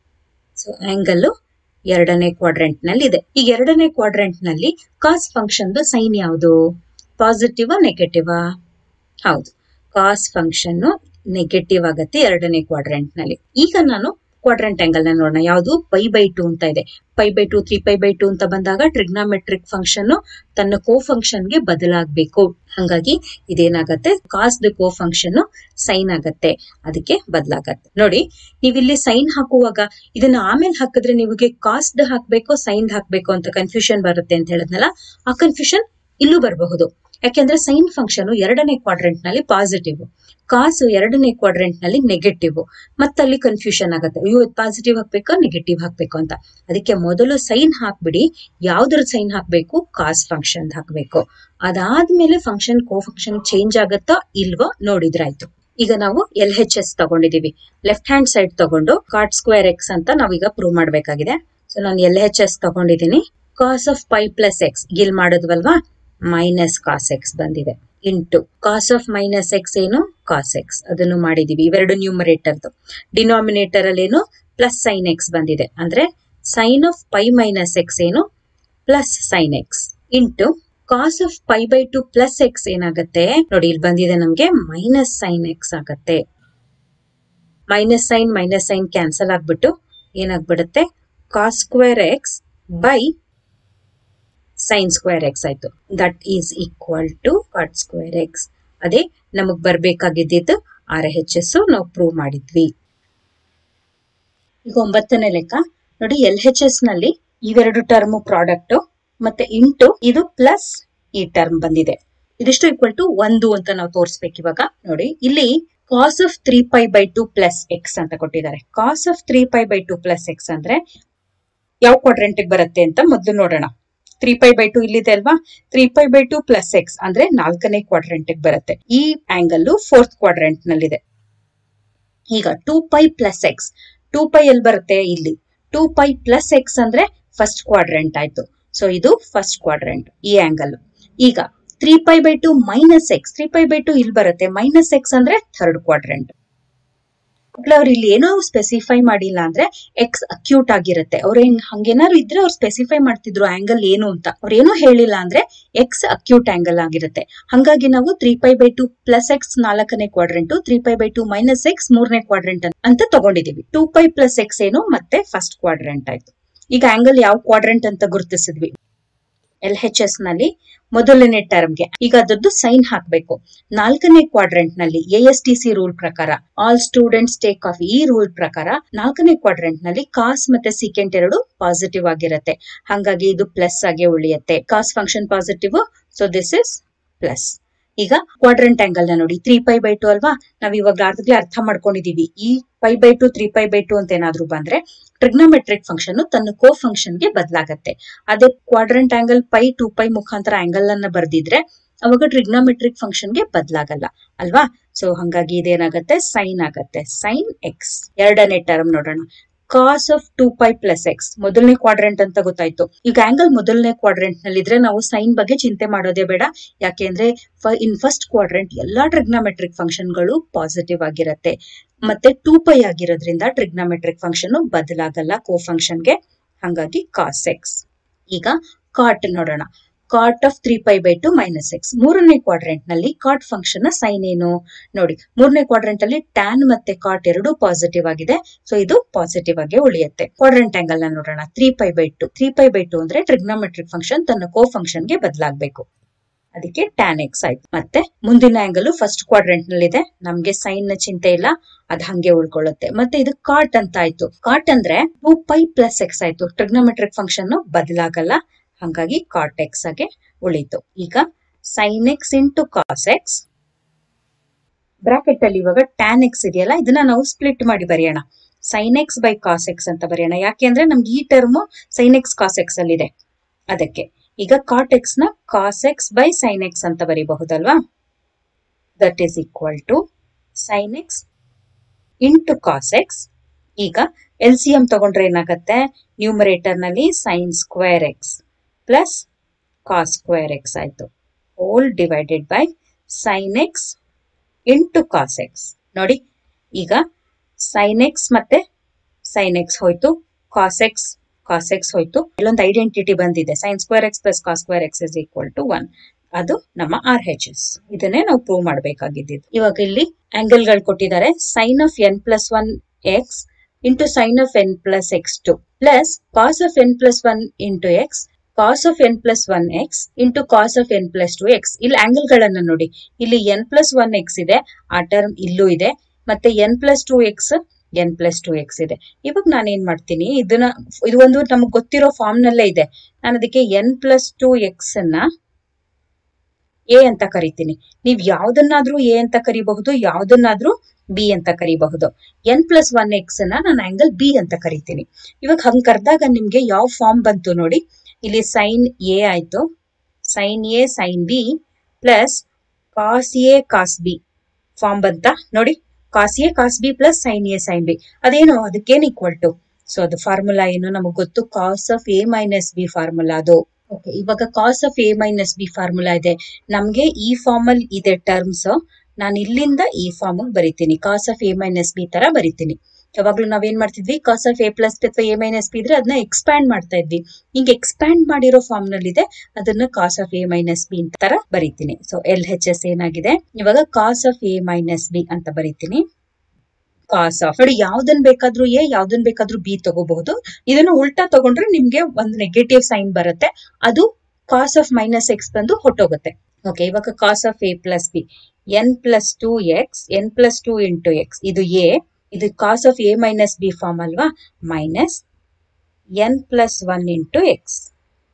Speaker 1: ಸೊ ಆಂಗಲ್ ಎರಡನೇ ಕ್ವಾಡ್ರೆಂಟ್ ನಲ್ಲಿ ಇದೆ. ಈಗ ಎರಡನೇ ಕ್ವಾಡ್ರೆಂಟ್ ನಲ್ಲಿ ಕಾಸ್ ಫಂಕ್ಷನ್ ಸೈನ್ ಯಾವುದು, ಪಾಸಿಟಿವ್ ನೆಗೆಟಿವ್? ಹೌದು, ಕಾಸ್ ಫಂಕ್ಷನ್ ನೆಗೆಟಿವ್ ಆಗತ್ತೆ ಎರಡನೇ ಕ್ವಾಡ್ರೆಂಟ್ ನಲ್ಲಿ. ಈಗ ನಾನು ಕ್ವಾಡ್ರೆಂಟ್ ಆಂಗಲ್ ನ ನೋಡೋಣ, ಯಾವುದು, ಪೈ ಬೈ ಟು ಅಂತ ಇದೆ. Pi by two three pi by two ಅಂತ ಬಂದಾಗ ಟ್ರಿಗ್ನೋಮೆಟ್ರಿಕ್ ಫಂಕ್ಷನ್ ತನ್ನ ಕೋ ಫಂಕ್ಷನ್ ಗೆ ಬದಲಾಗಬೇಕು. ಹಾಗಾಗಿ ಇದೇನಾಗತ್ತೆ, cos the co function sine ಆಗತ್ತೆ, ಅದಕ್ಕೆ ಬದಲಾಗತ್ತೆ. ನೋಡಿ, ನೀವಿಲ್ಲಿ ಸೈನ್ ಹಾಕುವಾಗ ಇದನ್ನ ಆಮೇಲೆ ಹಾಕಿದ್ರೆ ನಿಮಗೆ ಕಾಸ್ ದ ಹಾಕ್ಬೇಕು ಸೈನ್ ಹಾಕ್ಬೇಕು ಅಂತ ಕನ್ಫ್ಯೂಷನ್ ಬರುತ್ತೆ ಅಂತ ಹೇಳಿದ್ನಲ್ಲ, ಆ ಕನ್ಫ್ಯೂಷನ್ ಇಲ್ಲೂ ಬರಬಹುದು. ಯಾಕೆಂದ್ರೆ ಸೈನ್ ಫಂಕ್ಷನ್ ಎರಡನೇ ಕ್ವಾಡ್ರೆಂಟ್ ನಲ್ಲಿ ಪಾಸಿಟಿವ್, ಕಾಸು ಎರಡನೇ ಕ್ವಾಡ್ರೆಂಟ್ ನಲ್ಲಿ ನೆಗೆಟಿವ್. ಮತ್ತಲ್ಲಿ ಕನ್ಫ್ಯೂಷನ್ ಆಗುತ್ತೆ, ಇವು ಪಾಸಿಟಿವ್ ಹಾಕ್ಬೇಕು ನೆಗೆಟಿವ್ ಹಾಕ್ಬೇಕು ಅಂತ. ಅದಕ್ಕೆ ಮೊದಲು ಸೈನ್ ಹಾಕ್ಬಿಡಿ, ಯಾವ್ದ್ರ ಸೈನ್ ಹಾಕ್ಬೇಕು, ಕಾಸ್ ಫಂಕ್ಷನ್ ಹಾಕ್ಬೇಕು. ಅದಾದ್ಮೇಲೆ ಫಂಕ್ಷನ್ ಕೋ ಫಂಕ್ಷನ್ ಚೇಂಜ್ ಆಗತ್ತೋ ಇಲ್ವೋ ನೋಡಿದ್ರಾಯ್ತು. ಈಗ ನಾವು ಎಲ್ ಎಚ್ ಎಸ್ ತಗೊಂಡಿದೀವಿ, ಲೆಫ್ಟ್ ಹ್ಯಾಂಡ್ ಸೈಡ್ ತಗೊಂಡು ಕಾಟ್ ಸ್ಕ್ವೇರ್ ಎಕ್ಸ್ ಅಂತ ನಾವೀಗ ಪ್ರೂವ್ ಮಾಡ್ಬೇಕಾಗಿದೆ. ಸೊ ನಾನು ಎಲ್ ಎಚ್ ಎಸ್ ತಗೊಂಡಿದ್ದೀನಿ. Cos of pi plus x ಗಿಲ್ ಮಾಡಿದ್ವಲ್ವಾ, ಮೈನಸ್ ಕಾಸ್ ಎಕ್ಸ್ ಬಂದಿದೆ, into cos of minus x ಏನು, ಕಾಸ್ ಎಕ್ಸ್, ಅದನ್ನು ಮಾಡಿದೀವಿ. ಇವೆರಡು ನ್ಯೂಮರೇಟರ್ದು. ಡಿನಾಮಿನೇಟರ್ ಅಲ್ಲಿ ಏನು, ಪ್ಲಸ್ ಸೈನ್ ಎಕ್ಸ್ ಬಂದಿದೆ, ಅಂದ್ರೆ sine of pi minus x ಏನು, plus sine x, into cos of pi by two plus x ಏನಾಗುತ್ತೆ ನೋಡಿ, ಇಲ್ಲಿ ಬಂದಿದೆ ನಮ್ಗೆ ಮೈನಸ್ ಸೈನ್ ಎಕ್ಸ್ ಆಗತ್ತೆ. Minus sine minus sine cancel ಆಗ್ಬಿಟ್ಟು ಏನಾಗ್ಬಿಡುತ್ತೆ, cos square x by sine square x ಆಯ್ತು. That is equal to cot square x. ಅದೇ ನಮಗ್ ಬರ್ಬೇಕಾಗಿದ್ದು ಆರ್ ಎಚ್ ಎಸ್ ನಾವು ಪ್ರೂವ್ ಮಾಡಿದ್ವಿ. ಈಗ ಒಂಬತ್ತನೇ ಲೆಕ್ಕ ನೋಡಿ, ಎಲ್ ಎಚ್ ಎಸ್ ನಲ್ಲಿ ಇವೆರಡು ಟರ್ಮ್ ಪ್ರಾಡಕ್ಟ್ ಮತ್ತೆ ಇಂಟು ಇದು ಪ್ಲಸ್ ಈ ಟರ್ಮ್ ಬಂದಿದೆ. ಇದಿಷ್ಟು ಈಕ್ವಲ್ ಟು ಒಂದು ಅಂತ ನಾವು ತೋರಿಸ್ಬೇಕು. ಇವಾಗ ನೋಡಿ ಇಲ್ಲಿ cos of three pi by two plus X ಅಂತ ಕೊಟ್ಟಿದ್ದಾರೆ. Cos of three pi by two plus X ಅಂದ್ರೆ ಯಾವ ಕ್ವಾಡ್ರೆಂಟ್ ಬರುತ್ತೆ ಅಂತ ಮೊದಲು ನೋಡೋಣ. ತ್ರೀ ಪೈ ಬೈ ಟು ಇಲ್ಲಿದೆ ಅಲ್ವಾ, three pi by two plus X ಅಂದ್ರೆ ನಾಲ್ಕನೇ ಕ್ವಾಡ್ರೆಂಟ್ ಬರುತ್ತೆ. ಈ ಆಂಗಲ್ ಫೋರ್ತ್ ಕ್ವಾಡ್ರೆಂಟ್ ನಲ್ಲಿದೆ. ಈಗ two pi plus x, two pi ಎಲ್ಲಿ ಬರುತ್ತೆ ಇಲ್ಲಿ, ಟೂ ಪೈ ಪ್ಲಸ್ ಎಕ್ಸ್ ಅಂದ್ರೆ ಫಸ್ಟ್ ಕ್ವಾಡ್ರೆಂಟ್ ಆಯ್ತು. ಸೊ ಇದು ಫಸ್ಟ್ ಕ್ವಾಡ್ರೆಂಟ್ ಈ ಆಂಗಲ್. ಈಗ three pi by two minus x, three pi by two ಇಲ್ಲಿ ಬರುತ್ತೆ, ಮೈನಸ್ ಎಕ್ಸ್ ಅಂದ್ರೆ ಥರ್ಡ್ ಕ್ವಾಡ್ರೆಂಟ್. ಅವ್ರು ಇಲ್ಲಿ ಏನೋ ಸ್ಪೆಸಿಫೈ ಮಾಡಿಲ್ಲ ಅಂದ್ರೆ ಎಕ್ಸ್ ಅಕ್ಯೂಟ್ ಆಗಿರುತ್ತೆ. ಅವ್ರ ಹಂಗೇನಾದ್ರು ಇದ್ರೆ ಅವ್ರು ಸ್ಪೆಸಿಫೈ ಮಾಡ್ತಿದ್ರು ಆಂಗಲ್ ಏನು ಅಂತ. ಅವ್ರೇನು ಹೇಳಿಲ್ಲ ಅಂದ್ರೆ ಎಕ್ಸ್ ಅಕ್ಯೂಟ್ ಆಂಗಲ್ ಆಗಿರುತ್ತೆ. ಹಂಗಾಗಿ ನಾವು three pi by two plus x ನಾಲ್ಕನೇ quadrant, three pi by two minus x ಮೂರನೇ ಕ್ವಾಡ್ರೆಂಟ್ ಅಂತ ತಗೊಂಡಿದೀವಿ. ಟೂ ಪೈ ಪ್ಲಸ್ ಎಕ್ಸ್ ಏನು ಮತ್ತೆ ಫಸ್ಟ್ ಕ್ವಾಡ್ರೆಂಟ್ ಆಯ್ತು. ಈಗ ಆಂಗಲ್ ಯಾವ ಕ್ವಾಡ್ರೆಂಟ್ ಅಂತ ಗುರುತಿಸಿದ್ವಿ ಎಲ್ ಎಚ್ ಎಸ್ ನಲ್ಲಿ ಮೊದಲನೇ ಟರ್ಮ್ಗೆ. ಈಗ ಅದರದ್ದು ಸೈನ್ ಹಾಕ್ಬೇಕು. ನಾಲ್ಕನೇ ಕ್ವಾಡ್ರೆಂಟ್ ನಲ್ಲಿ A S T C rule ಪ್ರಕಾರ, ಆಲ್ ಸ್ಟೂಡೆಂಟ್ಸ್ ಟೇಕ್ ಆಫ್, ಈ ರೂಲ್ ಪ್ರಕಾರ ನಾಲ್ಕನೇ ಕ್ವಾಡ್ರೆಂಟ್ ನಲ್ಲಿ ಕಾಸ್ ಮತ್ತೆ ಸೀಕೆಂಟ್ ಎರಡು ಪಾಸಿಟಿವ್ ಆಗಿರುತ್ತೆ. ಹಾಗಾಗಿ ಇದು ಪ್ಲಸ್ ಆಗಿ ಉಳಿಯುತ್ತೆ. Cos function positive, so this is plus. ಈಗ ಕ್ವಾಡ್ರೆಂಟ್ ಆಂಗಲ್ ನ ನೋಡಿ, ತ್ರೀ ಪೈ ಬೈ ಟು ಅಲ್ವಾ, ನಾವ್ ಇವಾಗ ಅರ್ಧಗ್ಲೇ ಅರ್ಥ ಮಾಡ್ಕೊಂಡಿದೀವಿ. ಈ pi by two three pi by two ಅಂತ ಏನಾದ್ರು ಬಂದ್ರೆ ಟ್ರಿಗ್ನೋಮೆಟ್ರಿಕ್ ಫಂಕ್ಷನ್ ತನ್ನ ಕೋ ಫಂಕ್ಷನ್ ಗೆ ಬದಲಾಗತ್ತೆ. ಅದೇ quadrant angle pi two pi ಮುಖಾಂತರ ಆಂಗಲ್ ಅನ್ನ ಬರ್ದಿದ್ರೆ ಅವಾಗ ಟ್ರಿಗ್ನೋಮೆಟ್ರಿಕ್ ಫಂಕ್ಷನ್ ಗೆ ಬದಲಾಗಲ್ಲ ಅಲ್ವಾ. ಸೊ ಹಂಗಾಗಿ ಇದೇನಾಗತ್ತೆ, ಸೈನ್ ಆಗತ್ತೆ, ಸೈನ್ ಎಕ್ಸ್. ಎರಡನೇ ಟರ್ಮ್ ನೋಡೋಣ. Cos of two pi plus x ಮೊದಲನೇ ಕ್ವಾಡ್ರೆಂಟ್ ಅಂತ ಗೊತ್ತಾಯ್ತು. ಈಗ ಆಂಗಲ್ ಮೊದಲನೇ ಕ್ವಾಡ್ರೆಂಟ್ ನಲ್ಲಿ ಇದ್ರೆ ನಾವು ಸೈನ್ ಬಗ್ಗೆ ಚಿಂತೆ ಮಾಡೋದೇ ಬೇಡ. ಯಾಕೆಂದ್ರೆ ಇನ್ ಫಸ್ಟ್ ಕ್ವಾಡ್ರೆಂಟ್ ಎಲ್ಲಾ ಟ್ರಿಗ್ನೋಮೆಟ್ರಿಕ್ ಫಂಕ್ಷನ್ ಗಳು ಪಾಸಿಟಿವ್ ಆಗಿರತ್ತೆ. ಮತ್ತೆ ಟೂ ಪೈ ಆಗಿರೋದ್ರಿಂದ ಟ್ರಿಗ್ನೋಮೆಟ್ರಿಕ್ ಫಂಕ್ಷನ್ ಬದಲಾಗಲ್ಲ ಕೋ ಫಂಕ್ಷನ್ ಗೆ. ಹಾಗಾಗಿ ಕಾಸ್ ಎಕ್ಸ್. ಈಗ ಕಾಟ್ ನೋಡೋಣ. Cot of three pi by two minus x ಮೂರನೇ ಕ್ವಾಡ್ರೆಂಟ್ ನಲ್ಲಿ ಕಾಟ್ ಫಂಕ್ಷನ್ ನ ಸೈನ್ ಏನು ನೋಡಿ. ಮೂರನೇ ಕ್ವಾಡ್ರೆಂಟ್ ಅಲ್ಲಿ ಟ್ಯಾನ್ ಮತ್ತೆ ಕಾಟ್ ಎರಡು ಪಾಸಿಟಿವ್ ಆಗಿದೆ. ಸೊ ಇದು ಪಾಸಿಟಿವ್ ಆಗಿ ಉಳಿಯುತ್ತೆ. ಕ್ವಾಡ್ರೆಂಟ್ ಆಂಗಲ್ ನ ನೋಡೋಣ. Three pi by two three pi by two ಅಂದ್ರೆ ಟ್ರಿಗ್ನೋಮೆಟ್ರಿಕ್ ಫಂಕ್ಷನ್ ತನ್ನ ಕೋ ಫಂಕ್ಷನ್ ಗೆ ಬದಲಾಗಬೇಕು. ಅದಕ್ಕೆ ಟ್ಯಾನ್ ಎಕ್ಸ್ ಆಯ್ತು. ಮತ್ತೆ ಮುಂದಿನ ಆಂಗಲ್ ಫಸ್ಟ್ ಕ್ವಾಡ್ರೆಂಟ್ ನಲ್ಲಿ ಇದೆ, ನಮ್ಗೆ ಸೈನ್ ನ ಚಿಂತೆ ಇಲ್ಲ, ಅದ್ ಹಂಗೆ ಉಳ್ಕೊಳ್ಳುತ್ತೆ. ಮತ್ತೆ ಇದು ಕಾಟ್ ಅಂತ ಆಯ್ತು. ಕಾಟ್ ಅಂದ್ರೆ ಟೂ ಪೈ ಪ್ಲಸ್ ಎಕ್ಸ್ ಆಯ್ತು. ಟ್ರಿಗ್ನೋಮೆಟ್ರಿಕ್ ಫಂಕ್ಷನ್ ಬದಲಾಗಲ್ಲ, ಹಾಗಾಗಿ ಕಾಟ್ ಎಕ್ಸ್ ಆಗಿ ಉಳಿತು. ಈಗ sine x into cos x bracket ಅಲ್ಲಿ ಇವಾಗ ಟ್ಯಾನ್ ಎಕ್ಸ್ ಇದೆಯಲ್ಲ, ಇದನ್ನ ನಾವು ಸ್ಪ್ಲಿಟ್ ಮಾಡಿ ಬರೆಯೋಣ. Sine x by cos x ಅಂತ ಬರೆಯೋಣ. ಯಾಕೆಂದ್ರೆ ನಮ್ಗೆ ಈ term sine x cos x ಅಲ್ಲಿ ಇದೆ, ಅದಕ್ಕೆ. ಈಗ ಕಾಟ್ ಎಕ್ಸ್ ನ cos x by sine x ಅಂತ ಬರೀಬಹುದಲ್ವಾ. That is equal to sine x into cos x. ಈಗ ಎಲ್ ಸಿ ಎಂ ತಗೊಂಡ್ರೆ ಏನಾಗತ್ತೆ, ನ್ಯೂಮರೇಟರ್ ನಲ್ಲಿ sine square x plus cos square x ಆಯ್ತು, whole divided by sine x into cos x. ನೋಡಿ ಈಗ sine X ಮತ್ತೆ ಸೈನ್ ಎಕ್ಸ್ ಹೋಯ್ತು, cos x cos x ಹೋಯ್ತು. ಇಲ್ಲೊಂದು ಐಡೆಂಟಿಟಿ ಬಂದಿದೆ, sine square x plus cos square x is equal to one. ಅದು ನಮ್ಮ ಆರ್ ಎಚ್ ಎಸ್. ಇದನ್ನೇ ನಾವು ಪ್ರೂವ್ ಮಾಡಬೇಕಾಗಿದ್ದು. ಇವಾಗ ಇಲ್ಲಿ ಆಂಗಲ್ ಗಳು ಕೊಟ್ಟಿದ್ದಾರೆ. Sine of n plus one x into sine of n plus x two plus cos of n plus one into x cos of n plus one x into cos of n plus two x. ಇಲ್ಲಿ angle ಗಳನ್ನ ನೋಡಿ, ಇಲ್ಲಿ N plus one X ಇದೆ, ಆ term ಇಲ್ಲೂ ಇದೆ, ಮತ್ತೆ n plus two x n plus two x ಇದೆ. ಇವಾಗ ನಾನು ಏನ್ ಮಾಡ್ತೀನಿ, ಇದನ್ನ ಇದು ಒಂದು ನಮಗ್ ಗೊತ್ತಿರೋ ಫಾರ್ಮ್ ನಲ್ಲೇ ಇದೆ. ನಾನು ಅದಕ್ಕೆ ಎನ್ ಪ್ಲಸ್ ಟು ಎಕ್ಸ್ ಅನ್ನ ಎ ಅಂತ ಕರಿತೀನಿ. ನೀವ್ ಯಾವ್ದನ್ನಾದ್ರೂ ಎ ಅಂತ ಕರಿಬಹುದು, ಯಾವ್ದನ್ನಾದ್ರೂ ಬಿ ಅಂತ ಕರಿಬಹುದು. ಎನ್ ಪ್ಲಸ್ ಒನ್ ಎಕ್ಸ್ ಅನ್ನ ನಾನು ಆಂಗಲ್ ಬಿ ಅಂತ ಕರಿತೀನಿ. ಇವಾಗ ಹಂಗ್ ಕರೆದಾಗ ನಿಮ್ಗೆ ಯಾವ ಫಾರ್ಮ್ ಬಂತು ನೋಡಿ. ಇಲ್ಲಿ ಸೈನ್ ಎ ಆಯ್ತು, sine A sine B plus cos A cos B form ಬಂತ ನೋಡಿ. Cos A cos B plus sine A sine B ಅದೇನು, ಅದಕ್ಕೇನ್ ಈಕ್ವಲ್ ಟು. ಸೊ ಅದು ಫಾರ್ಮುಲಾ ಏನು ನಮಗ್ ಗೊತ್ತು, cos of A minus B formula ಅದು. ಓಕೆ, ಇವಾಗ cos of A minus B formula ಇದೆ. ನಮ್ಗೆ ಈ ಫಾರ್ಮ್ ಅಲ್ಲಿ ಇದೆ ಟರ್ಮ್ಸ್. ನಾನು ಇಲ್ಲಿಂದ ಈ ಫಾರ್ಮ್ ಬರಿತೀನಿ, cos of A minus B ತರ ಬರಿತೀನಿ. ಯಾವಾಗ್ಲೂ ನಾವೇನ್ ಮಾಡ್ತಿದ್ವಿ, ಕಾಸ್ ಆಫ್ ಎ ಪ್ಲಸ್ ಅಥವಾ ಎ ಮೈನಸ್ ಬಿ ಇದ್ರೆ ಅದನ್ನ ಎಕ್ಸ್ಪ್ಯಾಂಡ್ ಮಾಡ್ತಾ ಇದ್ವಿ. ಹಿಂಗೆ ಎಕ್ಸ್ಪ್ಯಾಂಡ್ ಮಾಡಿರೋ ಫಾರ್ಮ್ ನಲ್ಲಿ ಇದೆ, ಅದನ್ನ cos of A minus B ತರ ಬರಿತೀನಿ. ಸೊ ಎಲ್ ಎಚ್ ಎಸ್ ಏನಾಗಿದೆ, ಇವಾಗ cos of A minus B ಅಂತ ಬರಿತೀನಿ. ಕಾಸ್ ಆಫ್ ನೋಡಿ, ಯಾವ್ದನ್ ಬೇಕಾದ್ರೂ ಎ ಯಾವ್ದನ್ ಬೇಕಾದ್ರೂ ಬಿ ತಗೋಬಹುದು. ಇದನ್ನ ಉಲ್ಟಾ ತಗೊಂಡ್ರೆ ನಿಮ್ಗೆ ಒಂದು ನೆಗೆಟಿವ್ ಸೈನ್ ಬರುತ್ತೆ, ಅದು ಕಾಸ್ ಆಫ್ ಮೈನಸ್ ಎಕ್ಸ್ ಬಂದು ಹೊಟ್ಟೋಗುತ್ತೆ. ಓಕೆ, ಇವಾಗ cos of A plus B n plus two x n plus two into x ಇದು ಎ, ಇದು cos of A minus B form ಅಲ್ವಾ, minus n plus one into x.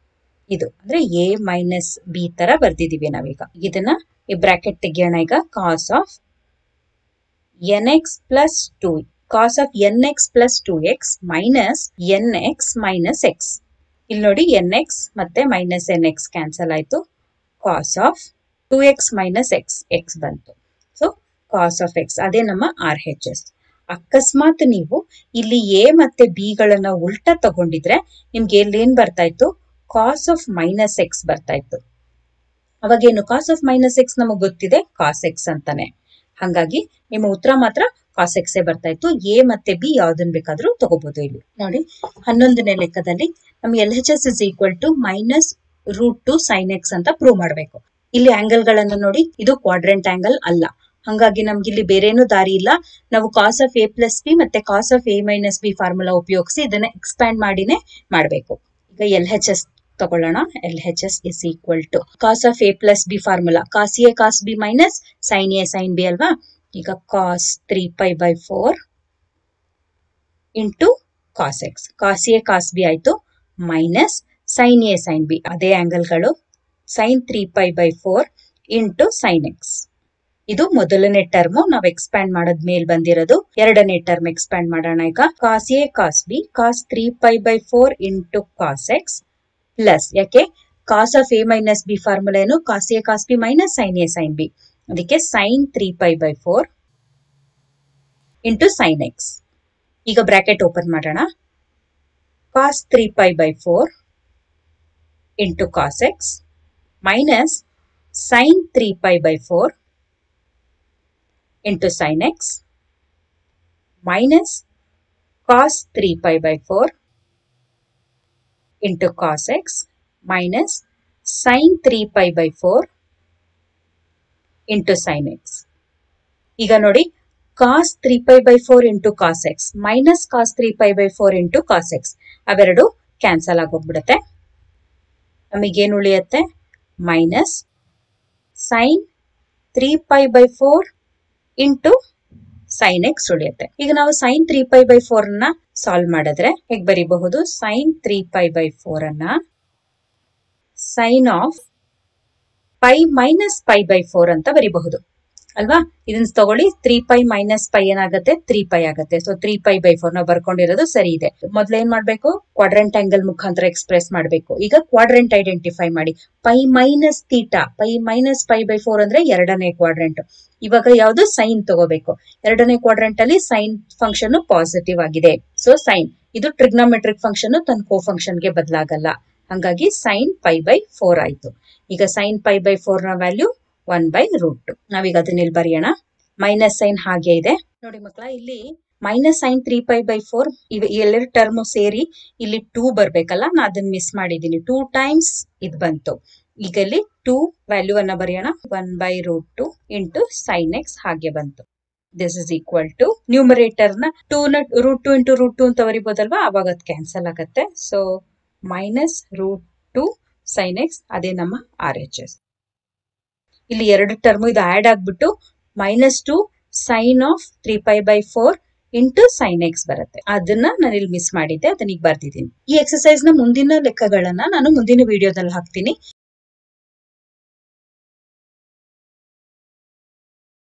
Speaker 1: ಇದು ಅಂದ್ರೆ A minus B ತರ ಬರ್ದಿದೀವಿ ನಾವೀಗ. ಇದನ್ನ ಈ ಬ್ರಾಕೆಟ್ ತೆಗಿಯೋಣ ಈಗ. Cos of n x plus two cos of n x plus two x minus n x minus x. ಇಲ್ಲಿ ನೋಡಿ ಎನ್ ಎಕ್ಸ್ ಮತ್ತೆ ಮೈನಸ್ ಎನ್ ಎಕ್ಸ್ ಕ್ಯಾನ್ಸಲ್ ಆಯ್ತು. Cos of two x minus x x ಬಂತು. So cos of x ಅದೇ ನಮ್ಮ R H S. ಅಕಸ್ಮಾತ್ ನೀವು ಇಲ್ಲಿ ಎ ಮತ್ತೆ ಬಿ ಗಳನ್ನ ಉಲ್ಟಾ ತಗೊಂಡಿದ್ರೆ ನಿಮ್ಗೆ ಇಲ್ಲಿ ಏನ್ ಬರ್ತಾ ಇತ್ತು, ಕಾಸ್ ಆಫ್ ಮೈನಸ್ ಎಕ್ಸ್ ಬರ್ತಾ ಇತ್ತು. ಅವಾಗೇನು ಕಾಸ್ ಆಫ್ ಮೈನಸ್ ಎಕ್ಸ್ ನಮಗ್ ಗೊತ್ತಿದೆ ಕಾಸ್ ಎಕ್ಸ್ ಅಂತಾನೆ. ಹಾಗಾಗಿ ನಿಮ್ಮ ಉತ್ತರ ಮಾತ್ರ ಕಾಸ್ ಎಕ್ಸ್ ಬರ್ತಾ ಇತ್ತು. ಎ ಮತ್ತೆ ಬಿ ಯಾವ್ದನ್ ಬೇಕಾದ್ರೂ ತಗೋಬಹುದು. ಇಲ್ಲಿ ನೋಡಿ ಹನ್ನೊಂದನೇ ಲೆಕ್ಕದಲ್ಲಿ ನಮ್ L H S is equal to minus root two sine x ಅಂತ ಪ್ರೂವ್ ಮಾಡ್ಬೇಕು. ಇಲ್ಲಿ ಆಂಗಲ್ ಗಳನ್ನ ನೋಡಿ, ಇದು ಕ್ವಾಡ್ರೆಂಟ್ ಆಂಗಲ್ ಅಲ್ಲ. ಹಂಗಾಗಿ ನಮ್ಗೆ ಇಲ್ಲಿ ಬೇರೇನು ದಾರಿ ಇಲ್ಲ. ನಾವು cos of A plus B ಮತ್ತೆ cos of A minus B formula ಉಪಯೋಗಿಸಿ ಇದನ್ನ ಎಕ್ಸ್ಪ್ಯಾಂಡ್ ಮಾಡಿನೇ ಮಾಡ್ಬೇಕು. ಈಗ ಎಲ್ ಎಚ್ ಎಸ್ ತಗೊಳ್ಳೋಣ. L H S is equal to cos of A plus B formula cos A cos B minus sine A sine B ಅಲ್ವಾ. ಈಗ cos three pi by four into cos x. Cos A cos B ಆಯ್ತು minus sine A sine B ಅದೇ ಆಂಗಲ್ಗಳು. Sign three pi by four into sine x. ಇದು ಮೊದಲನೇ term ನಾವು expand ಮಾಡೋದ್ ಮೇಲ್ ಬಂದಿರೋದು. ಎರಡನೇ ಟರ್ಮ್ ಎಕ್ಸ್ಪ್ಯಾಂಡ್ ಮಾಡೋಣ ಈಗ. Cos A cos B cos three pi by four into cos x plus, ಯಾಕೆ cos of A minus B formula ಏನು, cos A cos B minus sine A sine B. ಅದಕ್ಕೆ sine three pi by four into sine x. ಈಗ bracket open ಮಾಡೋಣ. Cos three pi by four into cos x minus sine three pi by four into sin x minus cos three pi by four into cos x minus sin three pi by four into sin x. ಈಗ ನೋಡಿ cos three pi by four into cos x minus cos three pi by four into cos x ಅವೆರಡು cancel ಆಗೋಗ್ಬಿಡುತ್ತೆ. ನಮಗೇನು ಉಳಿಯುತ್ತೆ, minus sin three pi by four into sine x ಉಳಿಯುತ್ತೆ. ಈಗ ನಾವು sine three pi by four ನ solve ಮಾಡಿದ್ರೆ ಹೇಗ್ ಬರೀಬಹುದು, sine three pi by four ಅನ್ನ sine of pi minus pi by four ಅಂತ ಬರೀಬಹುದು ಅಲ್ವಾ. ಇದನ್ನ ತಗೊಳ್ಳಿ, ತ್ರೀ ಪೈ ಮೈನಸ್ ಪೈ ಏನಾಗುತ್ತೆ, ತ್ರೀ ಪೈ ಆಗುತ್ತೆ. ಸೊ ತ್ರೀ ಪೈ ಬೈ ಫೋರ್ ನಾವು ಬರ್ಕೊಂಡಿರೋದು ಸರಿ ಇದೆ. ಮೊದ್ಲು ಏನ್ ಮಾಡ್ಬೇಕು, ಕ್ವಾಡ್ರೆಂಟ್ ಆಂಗಲ್ ಮುಖಾಂತರ ಎಕ್ಸ್ಪ್ರೆಸ್ ಮಾಡ್ಬೇಕು. ಈಗ ಕ್ವಾಡ್ರೆಂಟ್ ಐಡೆಂಟಿಫೈ ಮಾಡಿ. Pi minus theta, pi minus pi by four ಅಂದ್ರೆ ಎರಡನೇ ಕ್ವಾಡ್ರೆಂಟ್. ಇವಾಗ ಯಾವ್ದು, ಸೈನ್ ತಗೋಬೇಕು. ಎರಡನೇ ಕ್ವಾಡ್ರೆಂಟ್ ಅಲ್ಲಿ ಸೈನ್ ಫಂಕ್ಷನ್ ಪಾಸಿಟಿವ್ ಆಗಿದೆ. ಸೊ ಸೈನ್ ಇದು ಟ್ರಿಗ್ನೋಮೆಟ್ರಿಕ್ ಫಂಕ್ಷನ್ ತನ್ನ ಕೋ ಫಂಕ್ಷನ್ ಗೆ ಬದಲಾಗಲ್ಲ. ಹಂಗಾಗಿ ಸೈನ್ ಪೈ ಬೈ ಫೋರ್ ಆಯ್ತು. ಈಗ ಸೈನ್ ಪೈ ಬೈ ಫೋರ್ ನ value one by root two. ನಾವೀಗ ಅದನ್ನ ಇಲ್ಲಿ ಬರೆಯೋಣ. ಮೈನಸ್ ಸೈನ್ ಹಾಗೆ ಇದೆ ನೋಡಿ ಮಕ್ಕಳ. ಇಲ್ಲಿ minus sine three pi by four ಇವ ಎಲ್ಲರ ಟರ್ಮ್ ಸೇರಿ ಇಲ್ಲಿ ಟೂ ಬರ್ಬೇಕಲ್ಲ, ನಾ ಅದನ್ನ ಮಿಸ್ ಮಾಡಿದೀನಿ. ಟೂ ಟೈಮ್ಸ್ ಇದು ಬಂತು. ಈಗ ಇಲ್ಲಿ ಟೂ ವ್ಯಾಲ್ಯೂ ಅನ್ನ ಬರೆಯೋಣ. One by root two into sine x ಹಾಗೆ ಬಂತು. This is equal to numerator ನ ಟೂ ನ root two into root two ಅಂತ ಬರಿಬೋದಲ್ವಾ, ಅವಾಗ ಅದು ಕ್ಯಾನ್ಸಲ್ ಆಗತ್ತೆ. So minus root two sine x ಅದೇ ನಮ್ಮ ಆರ್ ಎಚ್ ಎಸ್. ಇಲ್ಲಿ ಎರಡು ಟರ್ಮ್ ಇದು ಆಡ್ ಆಗ್ಬಿಟ್ಟು minus two sine of three pi by four into sine x ಬರುತ್ತೆ. ಅದನ್ನ ನಾನು ಇಲ್ಲಿ ಮಿಸ್ ಮಾಡಿದ್ದೆ, ಅದನ್ನ ಈಗ ಬರ್ದಿದ್ದೀನಿ. ಈ ಎಕ್ಸರ್ಸೈಸ್ ನ ಮುಂದಿನ ಲೆಕ್ಕಗಳನ್ನ ನಾನು ಮುಂದಿನ ವಿಡಿಯೋದಲ್ಲಿ ಹಾಕ್ತೀನಿ.